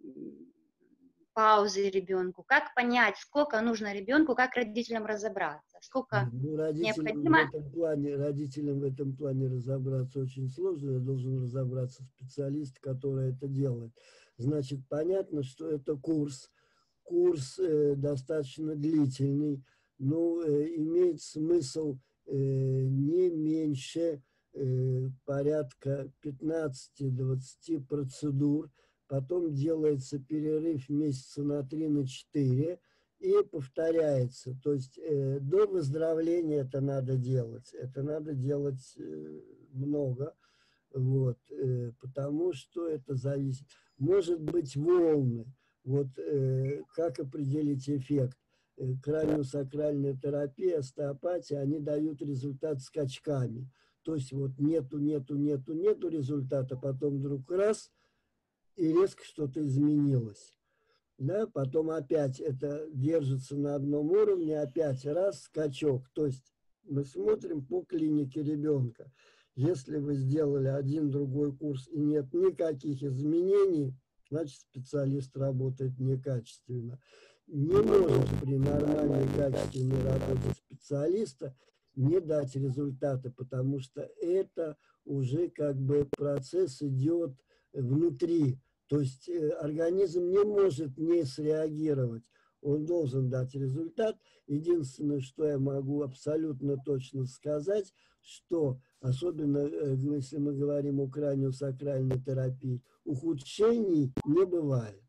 паузы ребенку? Как понять, сколько нужно ребенку, как родителям разобраться? Сколько ну, родителям необходимо? В этом плане, родителям в этом плане разобраться очень сложно. Я должен разобраться специалист, который это делает. Значит, понятно, что это курс. Курс э, достаточно длительный, но э, имеет смысл э, не меньше э, порядка пятнадцати-двадцати процедур. Потом делается перерыв месяца на три, на четыре и повторяется. То есть э, до выздоровления это надо делать. Это надо делать э, много, вот, э, потому что это зависит. Может быть, волны. Вот э, как определить эффект? Э, краниосакральная терапия, остеопатия, они дают результат скачками. То есть вот нету, нету, нету, нету результата, потом вдруг раз, и резко что-то изменилось. Да? Потом опять это держится на одном уровне, опять раз, скачок. То есть мы смотрим по клинике ребенка. Если вы сделали один другой курс и нет никаких изменений, значит специалист работает некачественно. Не может при нормальной качественной работе специалиста не дать результаты, потому что это уже как бы процесс идет внутри. То есть организм не может не среагировать, он должен дать результат. Единственное, что я могу абсолютно точно сказать, что, особенно если мы говорим о краниосакральной терапии, ухудшений не бывает.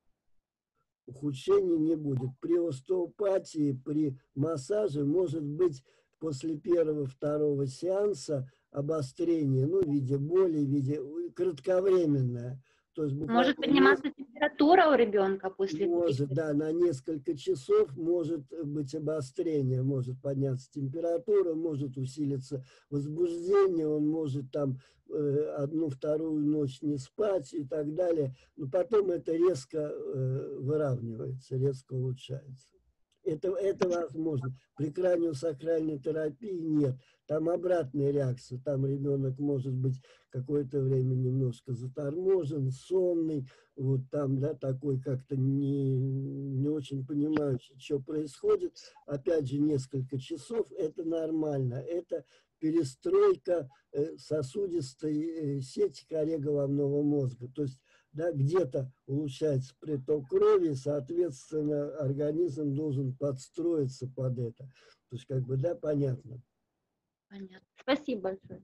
Ухудшений не будет. При остеопатии, при массаже может быть после первого-второго сеанса обострение, ну, в виде боли, в виде кратковременное. То есть может подниматься температура у ребенка после может, да, на несколько часов может быть обострение, может подняться температура, может усилиться возбуждение, он может там э, одну-вторую ночь не спать и так далее. Но потом это резко э, выравнивается, резко улучшается. Это, это возможно. При краниосакральной терапии нет. Там обратная реакция. Там ребенок может быть какое-то время немножко заторможен, сонный, вот там, да, такой как-то не, не очень понимающий, что происходит. Опять же, несколько часов, это нормально. Это перестройка сосудистой сети коре головного мозга. То есть, да, где-то улучшается приток крови, соответственно, организм должен подстроиться под это. То есть, как бы, да, понятно. Понятно. Спасибо большое.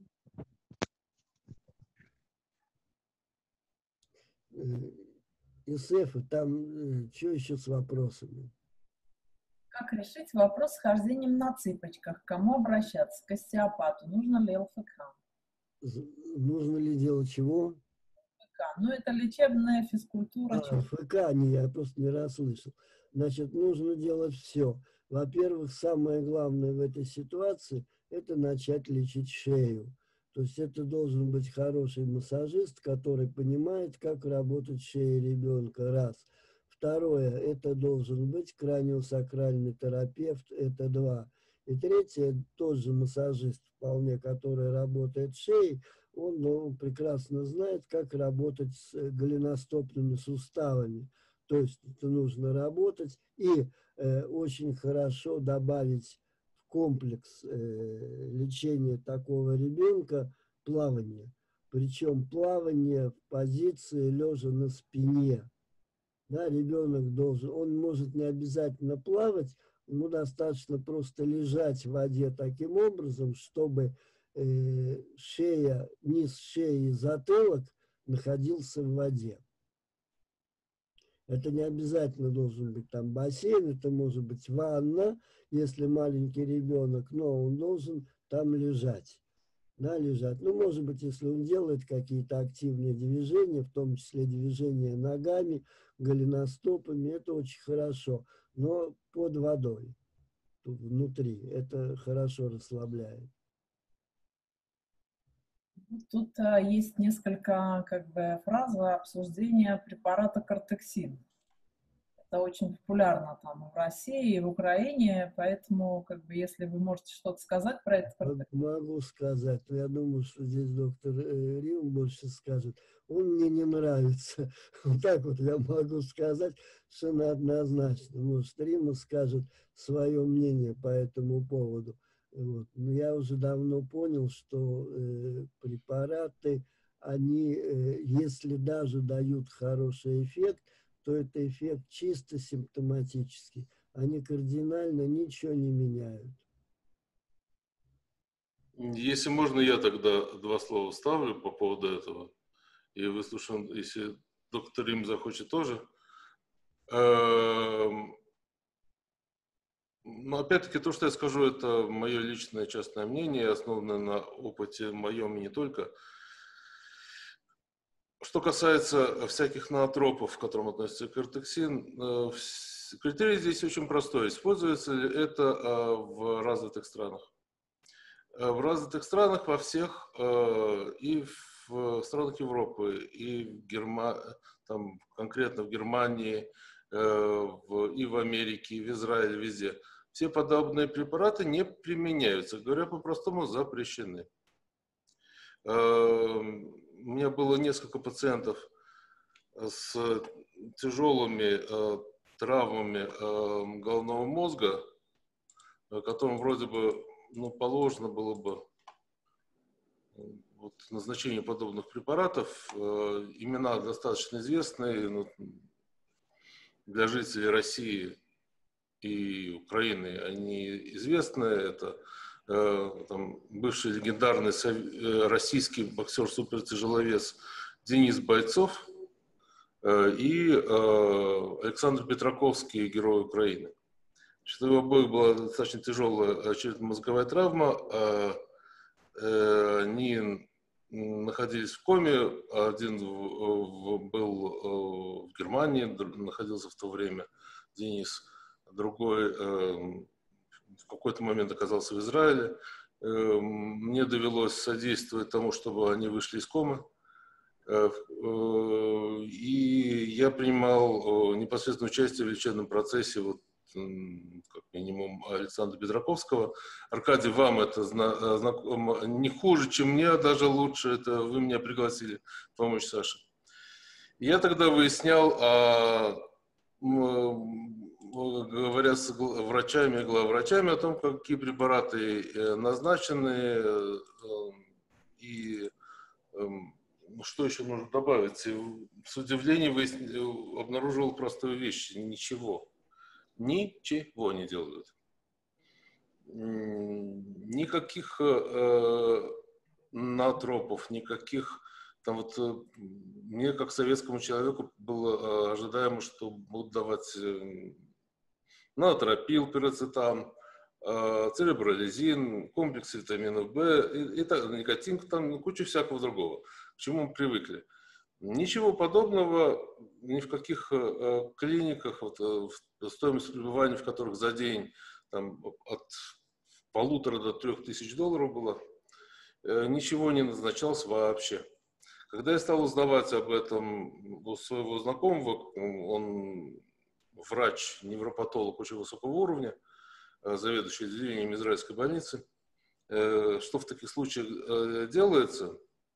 ИСЭФ, там что еще с вопросами? Как решить вопрос с хождением на цыпочках? К кому обращаться? К остеопату? Нужно ли ЛФК? Нужно ли делать чего? Ну, это лечебная физкультура. А, ФК, не, я просто не расслышал. Значит, нужно делать все. Во-первых, самое главное в этой ситуации – это начать лечить шею. То есть это должен быть хороший массажист, который понимает, как работать шея ребенка, раз. Второе, это должен быть краниосакральный терапевт, это два. И третье, тот же массажист вполне, который работает шеей, он ну, прекрасно знает, как работать с голеностопными суставами. То есть это нужно работать и э, очень хорошо добавить в комплекс э, лечения такого ребенка плавание. Причем плавание в позиции лежа на спине. Да, ребенок должен, он может не обязательно плавать, ему достаточно просто лежать в воде таким образом, чтобы э, шея, низ шеи и затылок находился в воде. Это не обязательно должен быть там бассейн, это может быть ванна, если маленький ребенок, но он должен там лежать. Да, лежать. Ну, может быть, если он делает какие-то активные движения, в том числе движения ногами, голеностопами, это очень хорошо. Но под водой, внутри, это хорошо расслабляет. Тут а, есть несколько как бы фраз обсуждения препарата кортексин. Это очень популярно там в России и в Украине, поэтому как бы если вы можете что-то сказать про это. Могу сказать, но я думаю, что здесь доктор Рим больше скажет. Он мне не нравится. Вот так вот я могу сказать совершенно однозначно. Может, Рима скажет свое мнение по этому поводу. Вот. Но я уже давно понял, что э, препараты, они, э, если даже дают хороший эффект, то это эффект чисто симптоматический. Они кардинально ничего не меняют. Если можно, я тогда два слова вставлю по поводу этого. И выслушаем, если доктор Рим захочет тоже. Но опять-таки то, что я скажу, это мое личное частное мнение, основанное на опыте моем и не только. Что касается всяких ноотропов, к которым относится кортексин, критерий здесь очень простой. Используется ли это в развитых странах? В развитых странах во всех, и в странах Европы, и в Герма... там, конкретно в Германии, и в Америке, и в Израиле, везде, все подобные препараты не применяются, говоря по-простому, запрещены. У меня было несколько пациентов с тяжелыми травмами головного мозга, которым вроде бы ну, положено было бы вот, назначение подобных препаратов. Имена достаточно известные, ну, для жителей России и Украины они известны. Это э, там, бывший легендарный сов... российский боксер-супертяжеловес Денис Бойцов э, и э, Александр Петраковский, герой Украины. Что у обоих была достаточно тяжелая черепно-мозговая травма. Э, э, они находились в коме. Один в, в, был в Германии, находился в то время Денис. Другой э, в какой-то момент оказался в Израиле. Э, мне довелось содействовать тому, чтобы они вышли из комы. Э, э, и я принимал э, непосредственное участие в лечебном процессе, вот, э, как минимум, Александра Петраковского. Аркадий, вам это зна- знакомо не хуже, чем мне, а даже лучше. Это вы меня пригласили помочь Саше. Я тогда выяснял, а, говоря с врачами и главврачами о том, какие препараты назначены и что еще нужно добавить. И с удивлением выяснил, обнаружил простую вещь. Ничего. Ничего не делают. Никаких э, ноотропов, никаких... Там вот, мне, как советскому человеку, было ожидаемо, что будут давать ноотропил, пироцетам, церебролизин, комплекс витаминов В, и, и так, никотин, там куча всякого другого, к чему мы привыкли. Ничего подобного ни в каких э, клиниках, вот, э, стоимость пребывания в которых за день там, от полутора до трех тысяч долларов была, э, ничего не назначалось вообще. Когда я стал узнавать об этом у своего знакомого, он врач, невропатолог очень высокого уровня, э, заведующий отделением израильской больницы, э, что в таких случаях э, делается,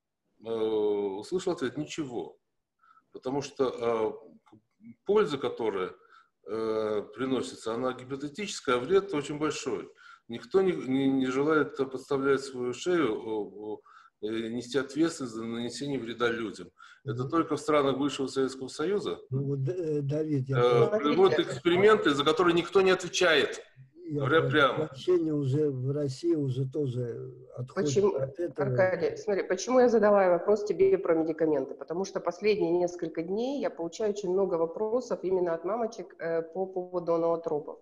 услышал ответ: ничего. Потому что э, польза, которая э, приносится, она гипотетическая, а вред очень большой. Никто не, не, не желает подставлять свою шею, э, э, нести ответственность за нанесение вреда людям. Это mm-hmm. только в странах бывшего Советского Союза ну, вот, Давид, я э, проводят эксперименты, за которые никто не отвечает. Я говоря прямо. Вообще уже в России уже тоже отходит почему, от этого. Аркадий, смотри, почему я задала вопрос тебе про медикаменты? Потому что последние несколько дней я получаю очень много вопросов именно от мамочек э, по поводу ноотропов.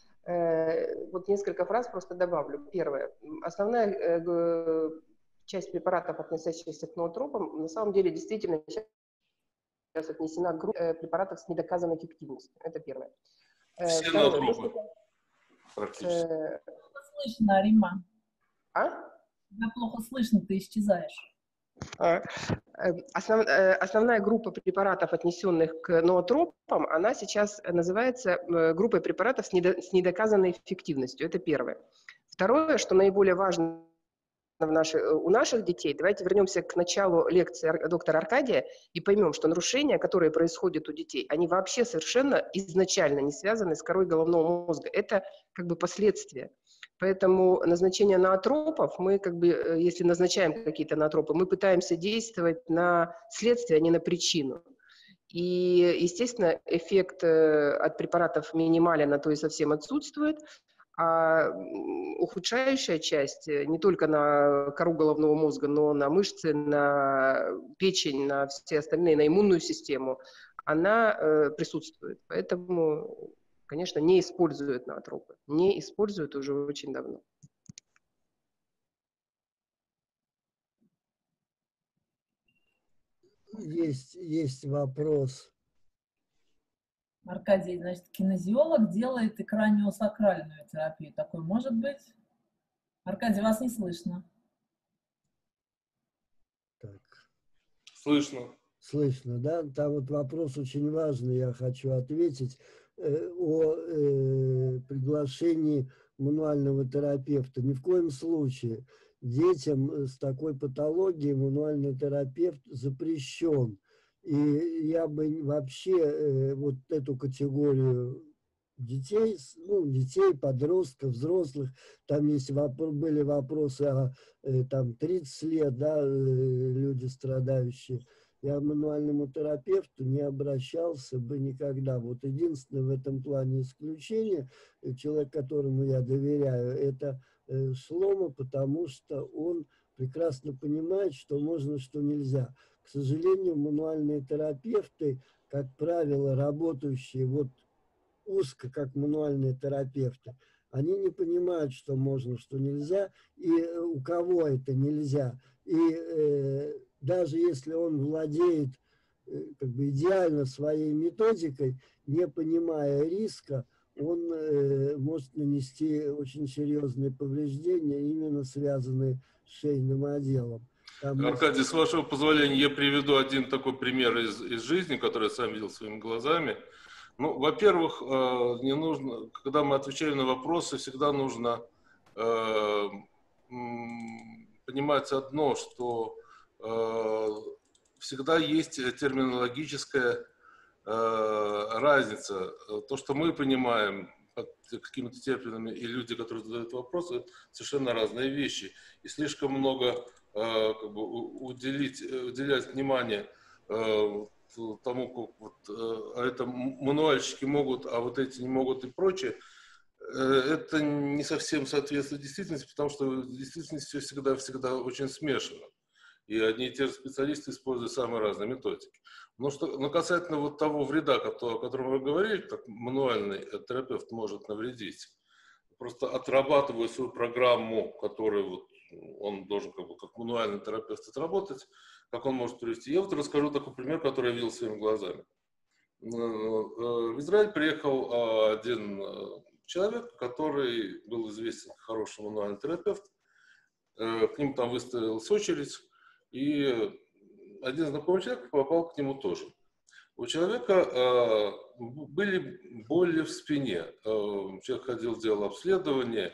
Э, вот несколько фраз просто добавлю. Первое. Основная э, часть препаратов, относящихся к ноотропам, на самом деле действительно сейчас отнесена к группе э, препаратов с недоказанной эффективностью. Это первое. Э, Все ноотропы. Практически. Плохо слышно, Рима. А? Тебя плохо слышно, ты исчезаешь. А, основ, основная группа препаратов, отнесенных к ноотропам, она сейчас называется группой препаратов с, недо, с недоказанной эффективностью. Это первое. Второе, что наиболее важно в наши, у наших детей, давайте вернемся к началу лекции доктора Аркадия и поймем, что нарушения, которые происходят у детей, они вообще совершенно изначально не связаны с корой головного мозга. Это как бы последствия. Поэтому назначение ноотропов, мы как бы, если назначаем какие-то ноотропы, мы пытаемся действовать на следствие, а не на причину. И, естественно, эффект от препаратов минимален, а то и совсем отсутствует. А ухудшающая часть не только на кору головного мозга, но на мышцы, на печень, на все остальные, на иммунную систему, она э, присутствует. Поэтому, конечно, не используют ноотропы. Не используют уже очень давно. Есть, есть вопрос. Аркадий, значит, кинезиолог делает и краниосакральную терапию. Такой может быть? Аркадий, вас не слышно. Так. Слышно. Слышно, да? Там вот вопрос очень важный, я хочу ответить. Э, о э, приглашении мануального терапевта. Ни в коем случае детям с такой патологией мануальный терапевт запрещен. И я бы вообще э, вот эту категорию детей, ну, детей, подростков, взрослых, там есть вопро- были вопросы о э, там тридцать лет, да, э, люди страдающие. Я к мануальному терапевту не обращался бы никогда. Вот единственное в этом плане исключение, человек, которому я доверяю, это э, Шломо, потому что он прекрасно понимает, что можно, что нельзя. К сожалению, мануальные терапевты, как правило, работающие вот узко, как мануальные терапевты, они не понимают, что можно, что нельзя, и у кого это нельзя. И э, даже если он владеет э, как бы идеально своей методикой, не понимая риска, он э, может нанести очень серьезные повреждения, именно связанные с шейным отделом. Там Аркадий, с вашего позволения, я приведу один такой пример из, из жизни, который я сам видел своими глазами. Ну, во-первых, не нужно, когда мы отвечаем на вопросы, всегда нужно э, понимать одно, что э, всегда есть терминологическая э, разница. То, что мы понимаем под какими-то терминами, и люди, которые задают вопросы, совершенно разные вещи. И слишком много э, как бы, уделить, уделять внимание э, тому, как вот, а это мануальщики могут, а вот эти не могут и прочее, это не совсем соответствует действительности, потому что в действительности все всегда-всегда очень смешано. И одни и те же специалисты используют самые разные методики. Но, что, но касательно вот того вреда, о котором вы говорили, как мануальный терапевт может навредить, просто отрабатывая свою программу, которую вот он должен как бы как мануальный терапевт отработать, как он может привести. Я вот расскажу такой пример, который я видел своими глазами. В Израиль приехал один человек, который был известен как хороший мануальный терапевт. К нему там выставилась очередь, и один знакомый человек попал к нему тоже. У человека были боли в спине. Человек ходил, делал обследование,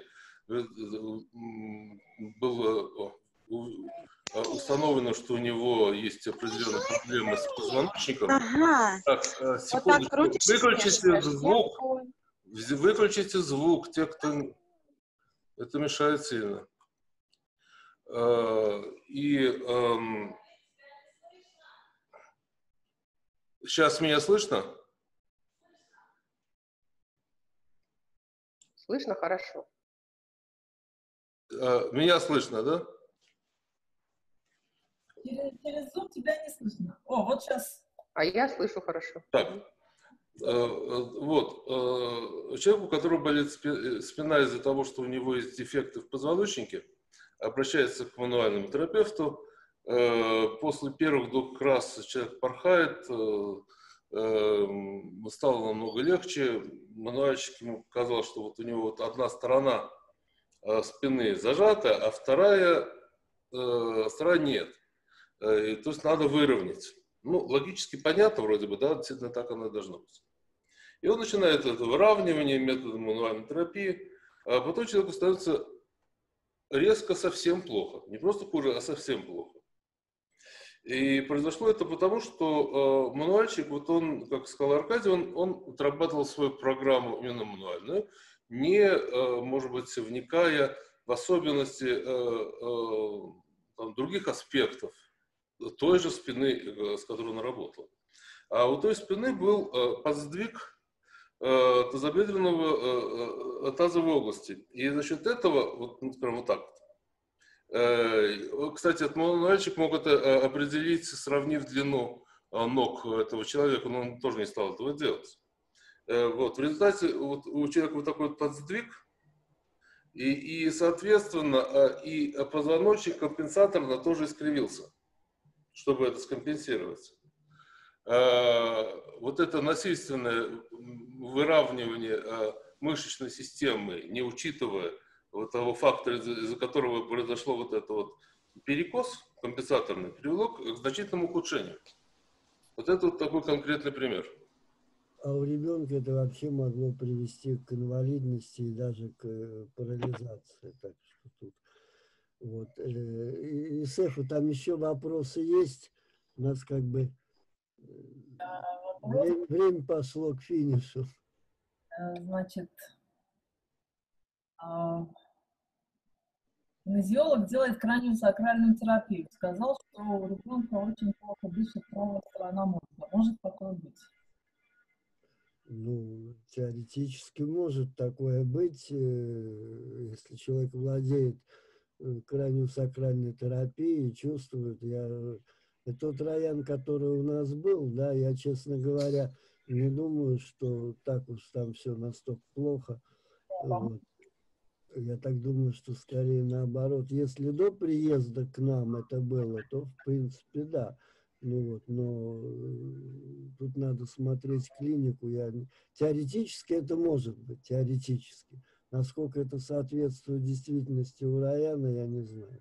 было установлено, что у него есть определенные проблемы с позвоночником. Ага. Так, секундочку. Вот выключите звук. Выключите звук, те, кто... Это мешает сильно. И эм... сейчас меня слышно? Слышно хорошо. Меня слышно, да? Через, через Zoom тебя не слышно. О, вот сейчас. А я слышу хорошо. Так, вот. Человек, у которого болит спина из-за того, что у него есть дефекты в позвоночнике, обращается к мануальному терапевту. После первых двух раз человек порхает, стало намного легче. Мануальщик ему показал, что вот у него вот одна сторона спины зажата, а вторая сторона нет. То есть надо выровнять. Ну, логически понятно вроде бы, да, действительно так оно и должно быть. И он начинает это выравнивание методом мануальной терапии, а потом человеку становится резко совсем плохо. Не просто хуже, а совсем плохо. И произошло это потому, что э, мануальщик, вот он, как сказал Аркадий, он, он отрабатывал свою программу именно мануальную, не, э, может быть, вникая в особенности э, э, там, других аспектов той же спины, э, с которой он работал. А у той спины был э, подсдвиг э, тазобедренного, э, тазовой области. И за счет этого, вот, ну, скажем, вот так вот. Кстати, этот мануальщик мог это определить, сравнив длину ног этого человека, но он тоже не стал этого делать. Вот. В результате вот, у человека вот такой вот подсдвиг, и, и, соответственно, и позвоночник компенсаторно тоже искривился, чтобы это скомпенсировать. Вот это насильственное выравнивание мышечной системы, не учитывая вот того фактора, из-за которого произошло вот это вот перекос компенсаторный, привело к значительному ухудшению. Вот это вот такой конкретный пример. А у ребенка это вообще могло привести к инвалидности и даже к парализации. Так что тут вот. И, и Сефа, там еще вопросы есть. У нас как бы время, время пошло к финишу. Значит, кинезиолог делает крайнюю сакральную терапию. Сказал, что у ребенка очень плохо дышит правая сторона мозга. Может такое быть? Ну, теоретически может такое быть, если человек владеет крайней сакральной терапией, чувствует. Я, это тот Раян, который у нас был, да, я, честно говоря, не думаю, что так уж там все настолько плохо. Вот. Я так думаю, что скорее наоборот. Если до приезда к нам это было, то в принципе да. Ну вот, но тут надо смотреть клинику. Я... Теоретически это может быть, теоретически. Насколько это соответствует действительности у Раяна, я не знаю.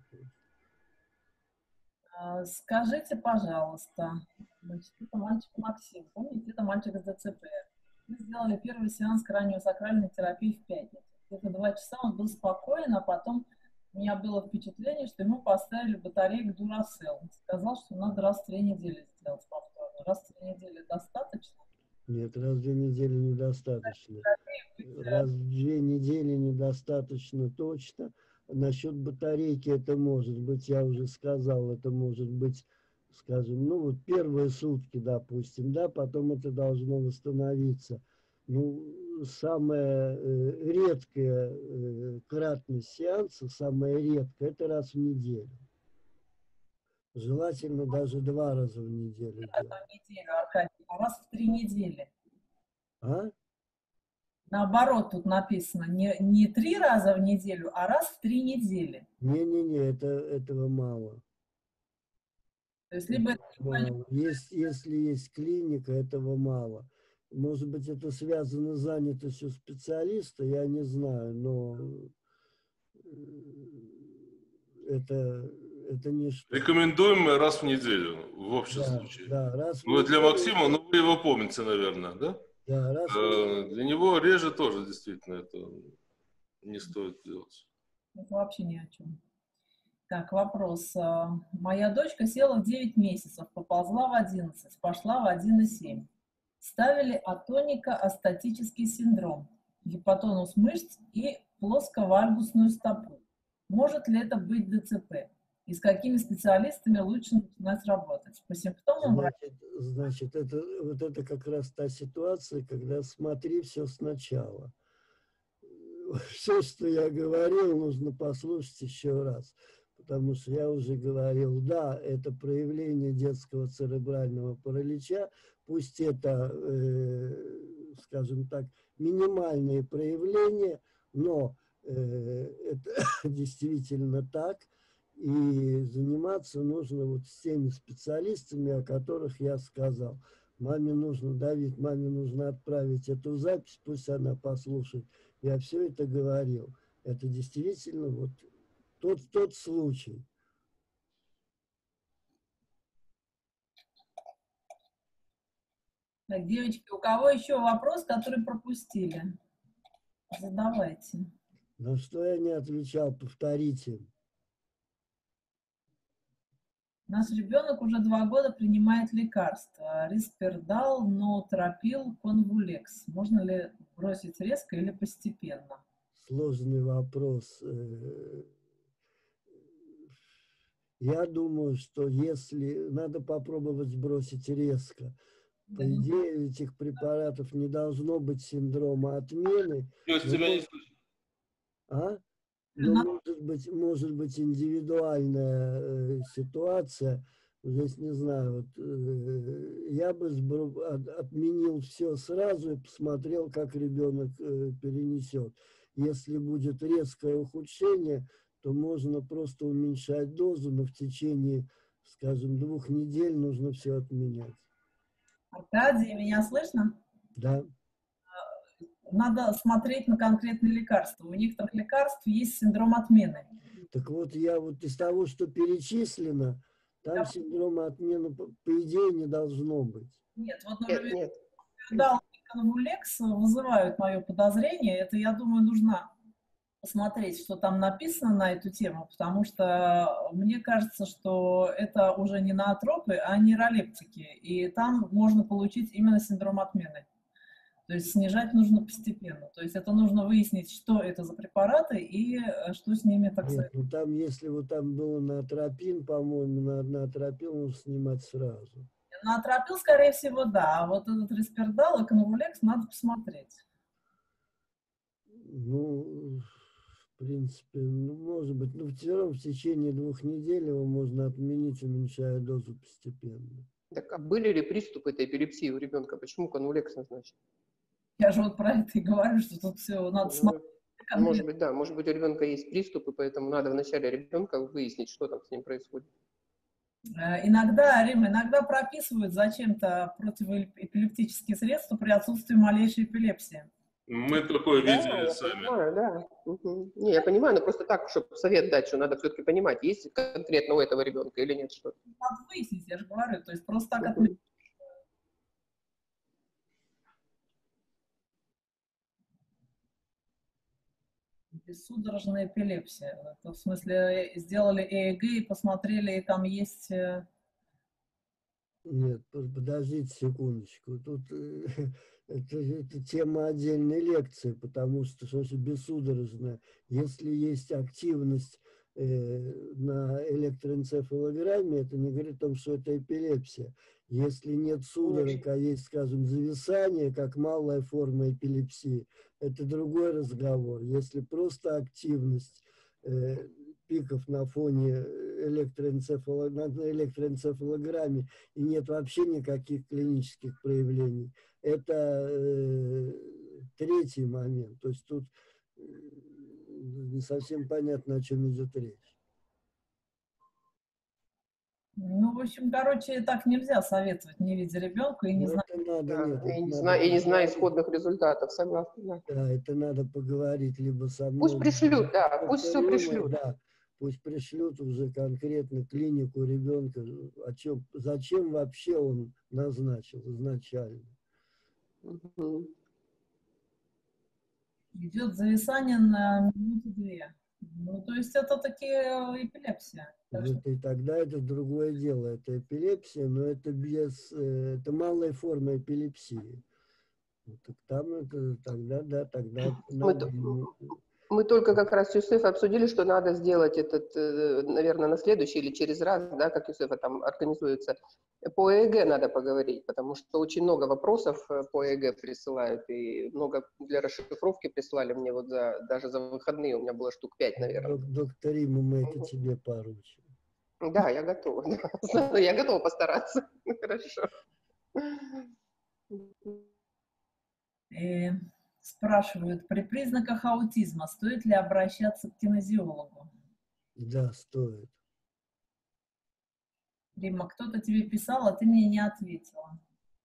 Скажите, пожалуйста, значит, это мальчик Максим, помните, это мальчик с ДЦП. Мы сделали первый сеанс краниосакральной терапии в пятницу. Где-то два часа он был спокоен, а потом у меня было впечатление, что ему поставили батарейку Duracell. Он сказал, что надо раз в две недели сделать повторно. Раз в две недели достаточно? Нет, раз в две недели недостаточно. Раз в две недели недостаточно точно. Насчет батарейки это может быть, я уже сказал, это может быть, скажем, ну вот первые сутки, допустим, да, потом это должно восстановиться. Ну, самая э, редкая э, кратность сеанса, самая редкая, это раз в неделю. Желательно даже два раза в неделю. Раз в неделю, Аркадий, а раз в три недели. А? Наоборот, тут написано, не, не три раза в неделю, а раз в три недели. Не-не-не, это, этого мало. То есть либо Мало. Есть, если есть клиника, этого мало. Может быть, это связано с занятостью специалиста, я не знаю, но это, это ничто. Рекомендуем мы раз в неделю, в общем Да, случае. да, раз в Ну, для неделю. Максима, ну, вы его помните, наверное, да? Да, раз в Э, Для него реже тоже, действительно, это не стоит делать. это вообще ни о чем. Так, вопрос. А, Моя дочка села в девять месяцев, поползла в одиннадцать, пошла в один и семь. Ставили атонико-астатический синдром, гипотонус мышц и плосковальгусную стопу. Может ли это быть ДЦП? И с какими специалистами лучше начинать работать? По симптомам Значит, значит это, вот это как раз та ситуация, когда смотри все сначала. Все, что я говорил, нужно послушать еще раз. Потому что я уже говорил, да, это проявление детского церебрального паралича, пусть это, э, скажем так, минимальные проявления, но э, это действительно так, и заниматься нужно вот с теми специалистами, о которых я сказал. Маме нужно давить, маме нужно отправить эту запись, пусть она послушает. Я все это говорил. Это действительно вот тот, тот случай. Так, девочки, у кого еще вопрос, который пропустили? Задавайте. На что я не отвечал, повторите. Наш ребенок уже два года принимает лекарства. Риспердал, ноотропил, конвулекс. Можно ли бросить резко или постепенно? Сложный вопрос. Я думаю, что если надо попробовать сбросить резко, по идее у этих препаратов не должно быть синдрома отмены. Я тебя не слышу. А? Но может быть, может быть индивидуальная э, ситуация. Здесь не знаю. Вот, э, я бы сбро- от, отменил все сразу и посмотрел, как ребенок э, перенесет. Если будет резкое ухудшение, то можно просто уменьшать дозу, но в течение, скажем, двух недель нужно все отменять. Аркадий, меня слышно? Да. Надо смотреть на конкретные лекарства. У некоторых лекарств есть синдром отмены. Так вот, я вот из того, что перечислено, там Да. синдрома отмены, по, по идее, не должно быть. Нет, вот, Нет, например, нет. Риспердал и конвулекс вызывают мое подозрение. Это, я думаю, нужно посмотреть, что там написано на эту тему, потому что мне кажется, что это уже не ноотропы, а нейролептики. И там можно получить именно синдром отмены. То есть снижать нужно постепенно. То есть это нужно выяснить, что это за препараты и что с ними, так сказать. Нет, ну там, если вот там было наотропин, по-моему, на наотропин нужно снимать сразу. Наотропил, скорее всего, да. А вот этот риспердал и конвулекс надо посмотреть. Ну, в принципе, ну, может быть, но все равно в течение двух недель его можно отменить, уменьшая дозу постепенно. Так, а были ли приступы этой эпилепсии у ребенка? Почему конвулекс назначен? Я же вот про это и говорю, что тут все надо смотреть. Ну, может быть, да, может быть, у ребенка есть приступы, поэтому надо вначале ребенка выяснить, что там с ним происходит. Иногда, Рим, иногда прописывают зачем-то противоэпилептические средства при отсутствии малейшей эпилепсии. Мы такое Да, видели я сами. понимаю, да. Угу. Не, я понимаю, но просто так, чтобы совет дать, что надо все-таки понимать, есть конкретно у этого ребенка или нет что-то. Надо выяснить, я же говорю, то есть просто так Угу. отметить. Бессудорожная эпилепсия. Это, в смысле, сделали ЭЭГ и посмотрели, и там есть... Нет, подождите секундочку. Тут э, это, это тема отдельной лекции, потому что, что же бессудорожная, если есть активность э, на электроэнцефалограмме, это не говорит о том, что это эпилепсия. Если нет судорог, а есть, скажем, зависание, как малая форма эпилепсии, это другой разговор. Если просто активность э, пиков на фоне электроэнцефало, на электроэнцефалограмме и нет вообще никаких клинических проявлений. Это э, третий момент. То есть тут э, не совсем понятно, о чем идет речь. Ну, в общем, короче, так нельзя советовать, не видя ребенка и не Но зная. это надо, Да, нет, и это не надо знаю, и не знаю поговорить. исходных результатов, согласна. Да. Да, это надо поговорить либо со мной, Пусть либо пришлют, с да, пусть все доктором Римой, пришлют. да, пусть пришлют уже конкретно клинику ребенка, о чем, зачем вообще он назначил изначально. Мгм. Идет зависание на минуту две. Ну, то есть это таки эпилепсия. Так Ну, что, это и тогда это другое дело, это эпилепсия, но это без, э, это малая форма эпилепсии. Ну, так там это, тогда, да, тогда Мы, надо т- ему, мы только как раз с Юсефом обсудили, что надо сделать этот, э, наверное, на следующий или через раз, да, как Юсефа там организуется. По ЭЭГ надо поговорить, потому что очень много вопросов э, по ЭЭГ присылают, и много для расшифровки прислали мне вот за, даже за выходные, у меня было штук пять, наверное. док- доктор Рима, мы это тебе поручим. Да, я готова. Да. Я готова постараться. Хорошо. э, спрашивают, при признаках аутизма стоит ли обращаться к кинезиологу? Да, стоит. Римма, кто-то тебе писал, а ты мне не ответила.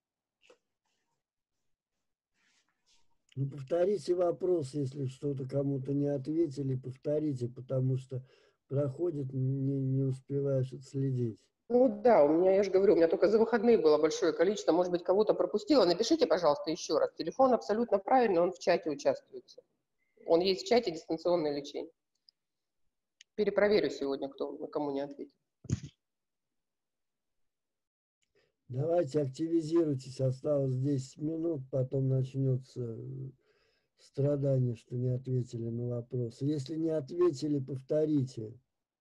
Ну, повторите вопрос, если что-то кому-то не ответили, повторите, потому что проходит, не, не успеваешь отследить. Ну да, у меня, я же говорю, у меня только за выходные было большое количество, может быть, кого-то пропустила. Напишите, пожалуйста, еще раз. Телефон абсолютно правильный, он в чате участвует. Он есть в чате дистанционное лечение. Перепроверю сегодня, кто, кому не ответил. Давайте активизируйтесь, осталось десять минут, потом начнется страдание, что не ответили на вопросы. Если не ответили, повторите.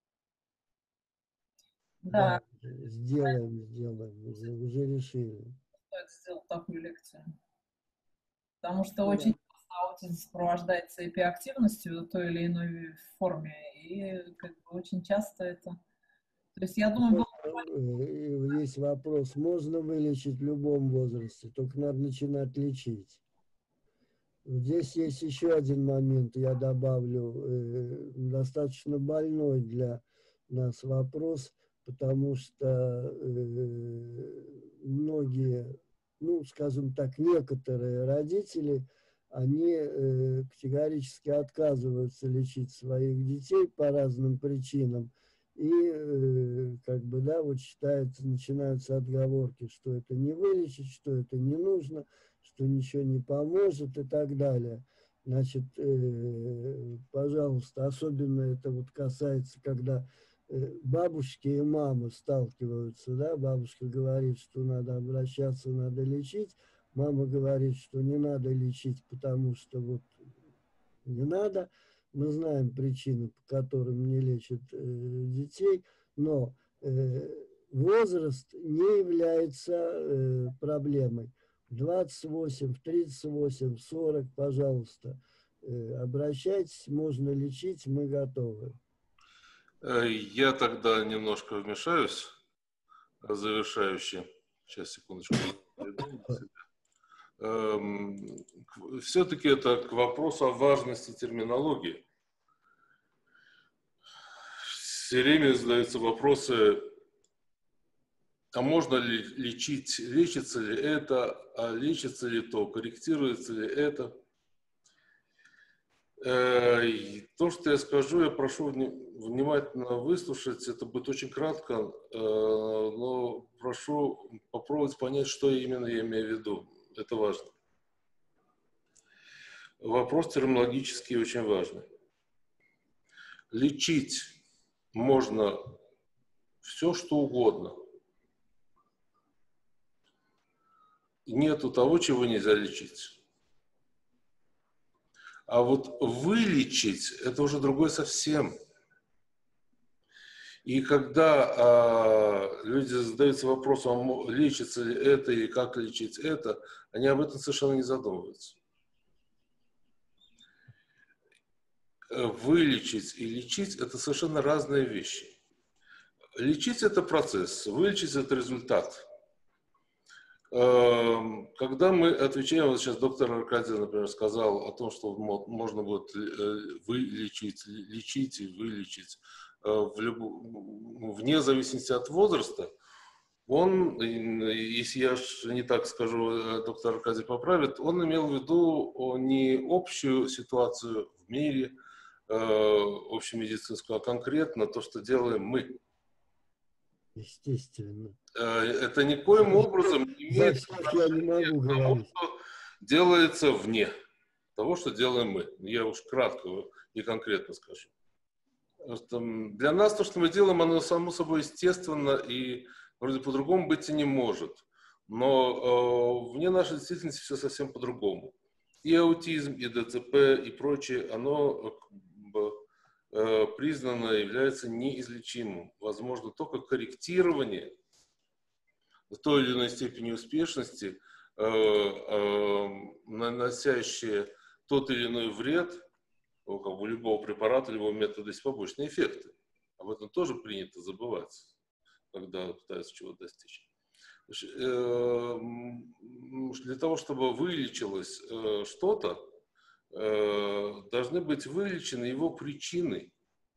Да, Да, сделаем, сделаем, уже, уже решили. стоит сделать такую лекцию. Потому что Да. очень часто аутизм сопровождается эпиактивностью в той или иной форме, и как бы очень часто это... То есть я думаю, было Можно, э, есть вопрос, можно вылечить в любом возрасте, только надо начинать лечить. Здесь есть еще один момент, я добавлю, э, достаточно больной для нас вопрос, потому что э, многие, ну, скажем так, некоторые родители, они э, категорически отказываются лечить своих детей по разным причинам. И э, как бы, да, вот считается, начинаются отговорки, что это не вылечить, что это не нужно, что ничего не поможет и так далее. Значит, э, пожалуйста, особенно это вот касается, когда э, бабушки и мамы сталкиваются, да, бабушка говорит, что надо обращаться, надо лечить, мама говорит, что не надо лечить, потому что вот не надо. Мы знаем причины, по которым не лечат э, детей, но э, возраст не является э, проблемой. двадцать восемь, тридцать восемь, сорок, пожалуйста, э, обращайтесь, можно лечить, мы готовы. Я тогда немножко вмешаюсь, завершающе. Сейчас, секундочку. Все-таки это к вопросу о важности терминологии. Все время задаются вопросы, а можно ли лечить, лечится ли это, а лечится ли то, корректируется ли это. То, что я скажу, я прошу внимательно выслушать, это будет очень кратко, но прошу попробовать понять, что именно я имею в виду. Это важно. Вопрос терминологический очень важный. Лечить можно все, что угодно. Нету того, чего нельзя лечить. А вот вылечить – это уже другое совсем. И когда а, люди задаются вопросом, лечится ли это и как лечить это, они об этом совершенно не задумываются. Вылечить и лечить – это совершенно разные вещи. Лечить – это процесс, вылечить – это результат. Когда мы отвечаем, вот сейчас доктор Аркадий, например, сказал о том, что можно будет вылечить, лечить и вылечить в люб... вне зависимости от возраста, он, если я не так скажу, доктор Аркадий поправит, он имел в виду не общую ситуацию в мире, общемедицинскую, а конкретно то, что делаем мы. Естественно. Это никоим образом не имеет отношения к тому, что делается вне того, что делаем мы. Я уж кратко и конкретно скажу. Для нас то, что мы делаем, оно само собой естественно и вроде по-другому быть и не может. Но э, вне нашей действительности все совсем по-другому. И аутизм, и ДЦП, и прочее, оно э, признано является неизлечимым. Возможно только корректирование в той или иной степени успешности, э, э, наносящее тот или иной вред, ну, как бы любого препарата, любого метода, есть побочные эффекты. Об этом тоже принято забывать, когда пытаются чего-то достичь. Для того, чтобы вылечилось что-то, должны быть вылечены его причины.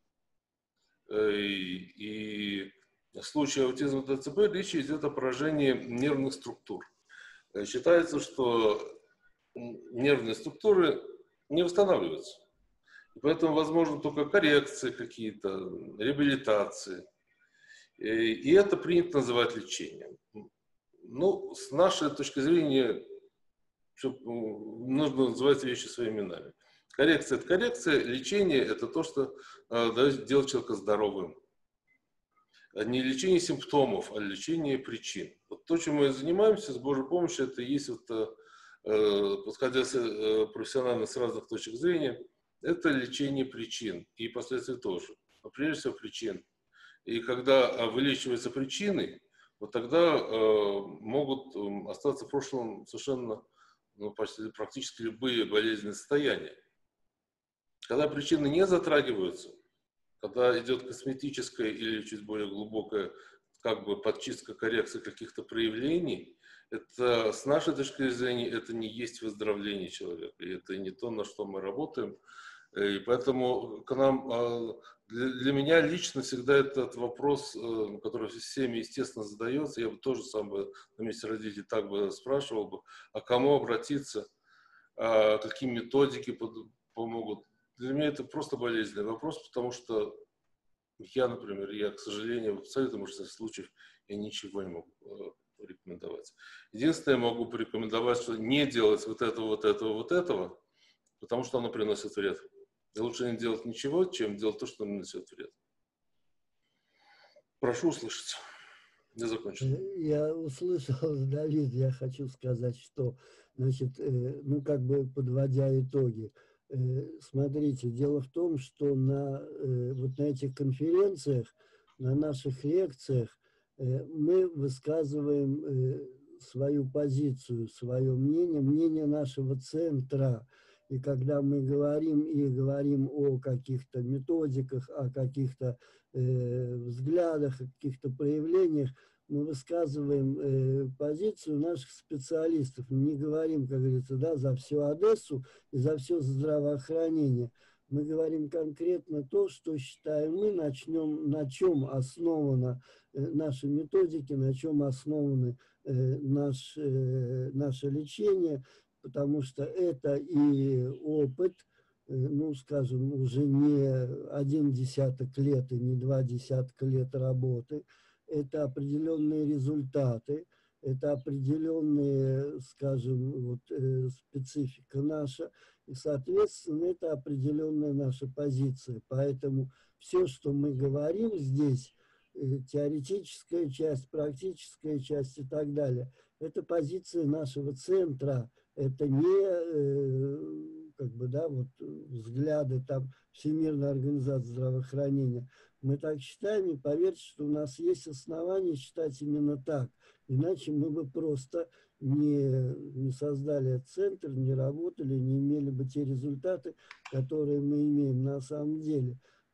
И в случае аутизма ДЦП речь идет о поражении нервных структур. Считается, что нервные структуры не восстанавливаются. И поэтому возможны только коррекции какие-то, реабилитации. И это принято называть лечением. Ну, с нашей точки зрения, нужно называть вещи своими именами. Коррекция – это коррекция, лечение – это то, что делает человека здоровым. Не лечение симптомов, а лечение причин. Вот то, чем мы занимаемся, с Божьей помощью, это и есть, вот, подходя профессионально с разных точек зрения, это лечение причин и последствий тоже. Но прежде всего причин. И когда вылечиваются причины, вот тогда э, могут э, остаться в прошлом совершенно, ну, почти, практически любые болезненные состояния. Когда причины не затрагиваются, когда идет косметическая или чуть более глубокая как бы подчистка, коррекция каких-то проявлений, это, с нашей точки зрения, это не есть выздоровление человека. И это не то, на что мы работаем. И поэтому к нам, для, для меня лично всегда этот вопрос, который всеми, естественно, задается, я бы тоже сам бы на месте родителей так бы спрашивал бы, а кому обратиться, а какие методики помогут. Для меня это просто болезненный вопрос, потому что я, например, я, к сожалению, в абсолютно большинстве случаев я ничего не могу порекомендовать. Единственное, я могу порекомендовать, что не делать вот этого, вот этого, вот этого, потому что оно приносит вред. И лучше не делать ничего, чем делать то, что нанесет вред. Прошу услышать. Я закончил. Я услышал, Давид, я хочу сказать, что, значит, ну, как бы подводя итоги, смотрите, дело в том, что на, вот на этих конференциях, на наших лекциях мы высказываем свою позицию, свое мнение, мнение нашего центра. И когда мы говорим и говорим о каких-то методиках, о каких-то э, взглядах, о каких-то проявлениях, мы высказываем э, позицию наших специалистов. Не говорим, как говорится, да, за всю Одессу и за все здравоохранение. Мы говорим конкретно то, что считаем мы, начнем, на чем основана э, наши методики, на чем основаны э, наш, э, наше лечение, потому что это и опыт, ну, скажем, уже не один десяток лет и не два десятка лет работы, это определенные результаты, это определенные, скажем, вот, э, специфика наша, и, соответственно, это определенная наша позиция. Поэтому все, что мы говорим здесь, э, теоретическая часть, практическая часть и так далее, это позиция нашего центра. Это не, э, как бы, да, вот взгляды там Всемирной организации здравоохранения. Мы так считаем, и поверьте, что у нас есть основания считать именно так. Иначе мы бы просто не, не создали центр, не работали, не имели бы те результаты, которые мы имеем на самом деле.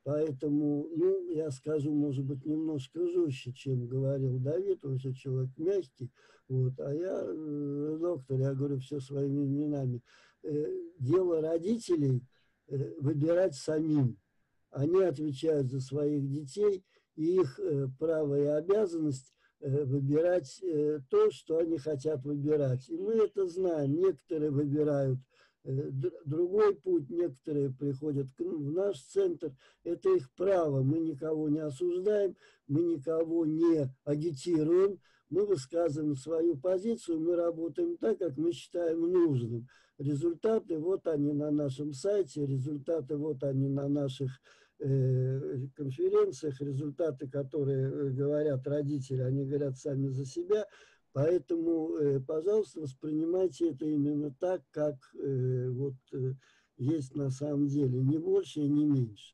Поэтому, ну, я скажу, может быть, немножко жестче, чем говорил Давид, он же человек мягкий, вот, а я, э, доктор, я говорю все своими именами. Э, дело родителей э, выбирать самим. Они отвечают за своих детей, и их э, право и обязанность э, выбирать э, то, что они хотят выбирать. И мы это знаем. Некоторые выбирают э, другой путь, некоторые приходят к, в наш центр. Это их право. Мы никого не осуждаем, мы никого не агитируем. Мы высказываем свою позицию, мы работаем так, как мы считаем нужным. Результаты вот они на нашем сайте, результаты вот они на наших э, конференциях, результаты, которые э, говорят родители, они говорят сами за себя. Поэтому, э, пожалуйста, воспринимайте это именно так, как э, вот э, есть на самом деле, не больше и не меньше.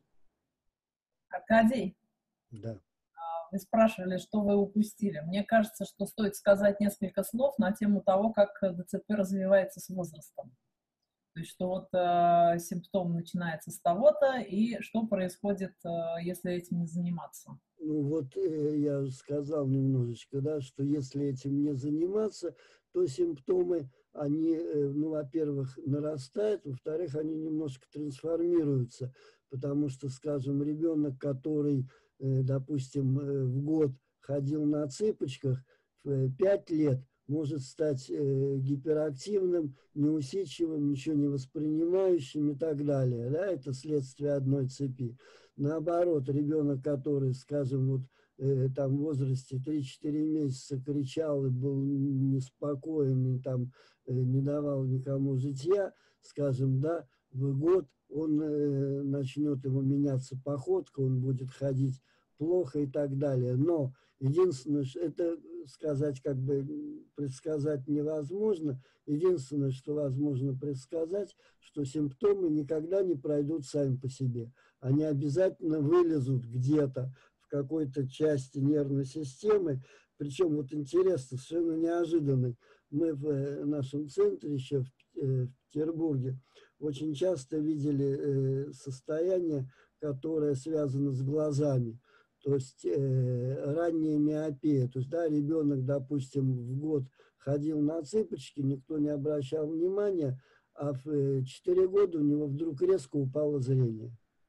Аркадий, Да. вы спрашивали, что вы упустили. Мне кажется, что стоит сказать несколько слов на тему того, как ДЦП развивается с возрастом. То есть, что вот э, симптом начинается с того-то, и что происходит, э, если этим не заниматься. Ну вот э, я сказал немножечко, да, что если этим не заниматься, то симптомы, они, э, ну, во-первых, нарастают, во-вторых, они немножко трансформируются, потому что, скажем, ребенок, который, э, допустим, э, в год ходил на цыпочках, в пять лет может стать э, гиперактивным, неусидчивым, ничего не воспринимающим и так далее. Да? Это следствие одной цепи. Наоборот, ребенок, который, скажем, вот э, там в возрасте три-четыре месяца кричал и был неспокоен, и там э, не давал никому житья, скажем, да, в год он э, начнет ему меняться походка, он будет ходить плохо и так далее. Но единственное, что это сказать, как бы предсказать невозможно. Единственное, что возможно предсказать, что симптомы никогда не пройдут сами по себе. Они обязательно вылезут где-то в какой-то части нервной системы. Причем вот интересно, совершенно неожиданный. Мы в нашем центре еще в Петербурге очень часто видели состояние, которое связано с глазами. То есть э, ранняя миопия, то есть, да, ребенок, допустим, в год ходил на цыпочки, никто не обращал внимания, а в четыре года у него вдруг резко упало зрение.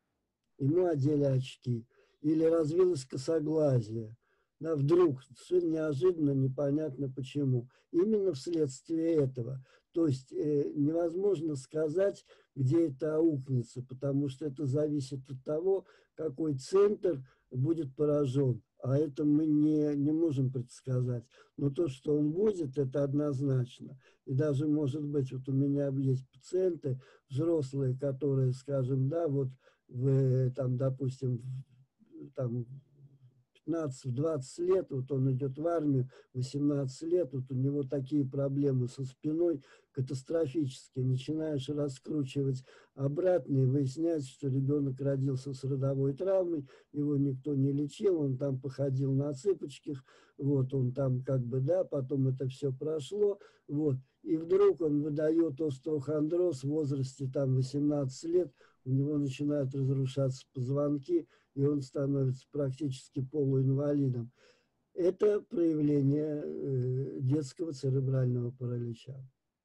Ему одели очки. Или развилось косоглазие. Да, вдруг, совершенно неожиданно, непонятно почему. Именно вследствие этого. То есть э, невозможно сказать, где это аукнется, потому что это зависит от того, какой центр будет поражен. А это мы не, не можем предсказать. Но то, что он будет, это однозначно. И даже, может быть, вот у меня есть пациенты, взрослые, которые, скажем, да, вот в, там, допустим, там, пятнадцать-двадцать лет, вот он идет в армию, восемнадцать лет, вот у него такие проблемы со спиной катастрофические. Начинаешь раскручивать обратно, и выясняется, что ребенок родился с родовой травмой, его никто не лечил, он там походил на цыпочках, вот он там как бы, да, потом это все прошло, вот, и вдруг он выдает остеохондроз в возрасте там восемнадцать лет, у него начинают разрушаться позвонки, и он становится практически полуинвалидом. Это проявление э, детского церебрального паралича.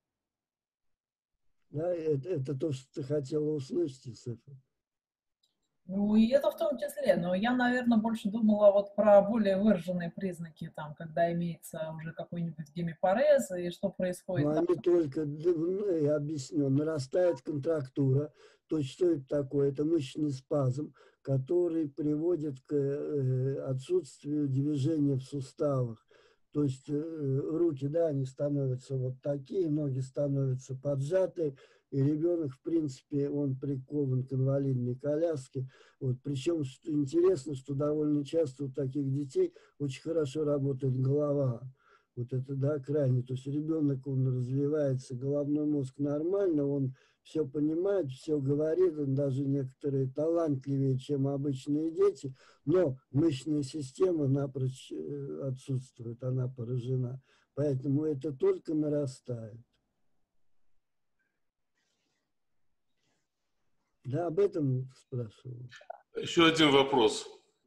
Да, это, это то, что ты хотела услышать, Исефа. Ну, и это в том числе, но я, наверное, больше думала вот про более выраженные признаки, там, когда имеется уже какой-нибудь гемипарез, и что происходит. Но они только, ну, я объясню, нарастает контрактура. То есть, что это такое? Это мышечный спазм, который приводит к э, отсутствию движения в суставах. То есть э, руки, да, они становятся вот такие, ноги становятся поджатые, и ребенок, в принципе, он прикован к инвалидной коляске. Вот. Причем, что интересно, что довольно часто у таких детей очень хорошо работает голова. Вот это, да, крайне. То есть ребенок, он развивается, головной мозг нормально, он все понимает, все говорит, он даже некоторые талантливее, чем обычные дети, но мышечная система напрочь отсутствует, она поражена. Поэтому это только нарастает. Да, об этом спрашиваю. Еще один вопрос.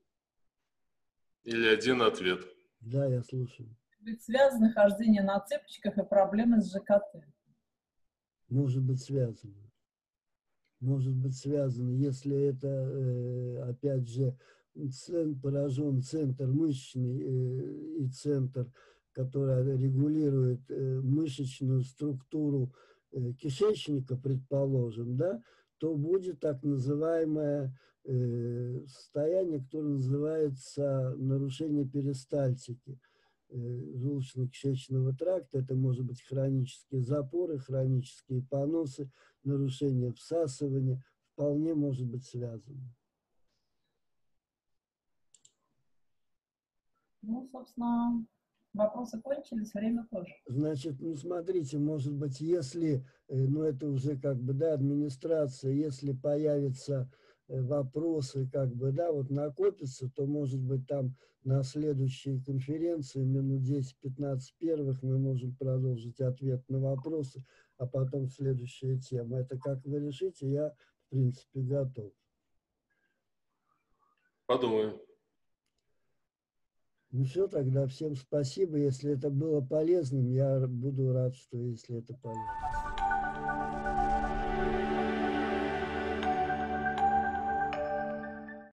Или один ответ. Да, я слушаю. Быть связано хождение на цепочках и проблемы с ЖКТ? Может быть связано. Может быть связано, если это, э, опять же, цен, поражен центр мышечный э, и центр, который регулирует э, мышечную структуру э, кишечника, предположим, да, то будет так называемое э, состояние, которое называется нарушение перистальтики желудочно-кишечного тракта. Это может быть хронические запоры, хронические поносы, нарушение всасывания. Вполне может быть связано. Ну, собственно, вопросы кончились, время тоже. Значит, ну смотрите, может быть, если, ну это уже как бы, да, администрация, если появятся вопросы, как бы, да, вот накопятся, то, может быть, там на следующей конференции, минут десять-пятнадцать первых, мы можем продолжить ответ на вопросы, а потом следующая тема. Это как вы решите, я, в принципе, готов. Подумаем. Ну все, тогда всем спасибо. Если это было полезным, я буду рад, что если это полезно.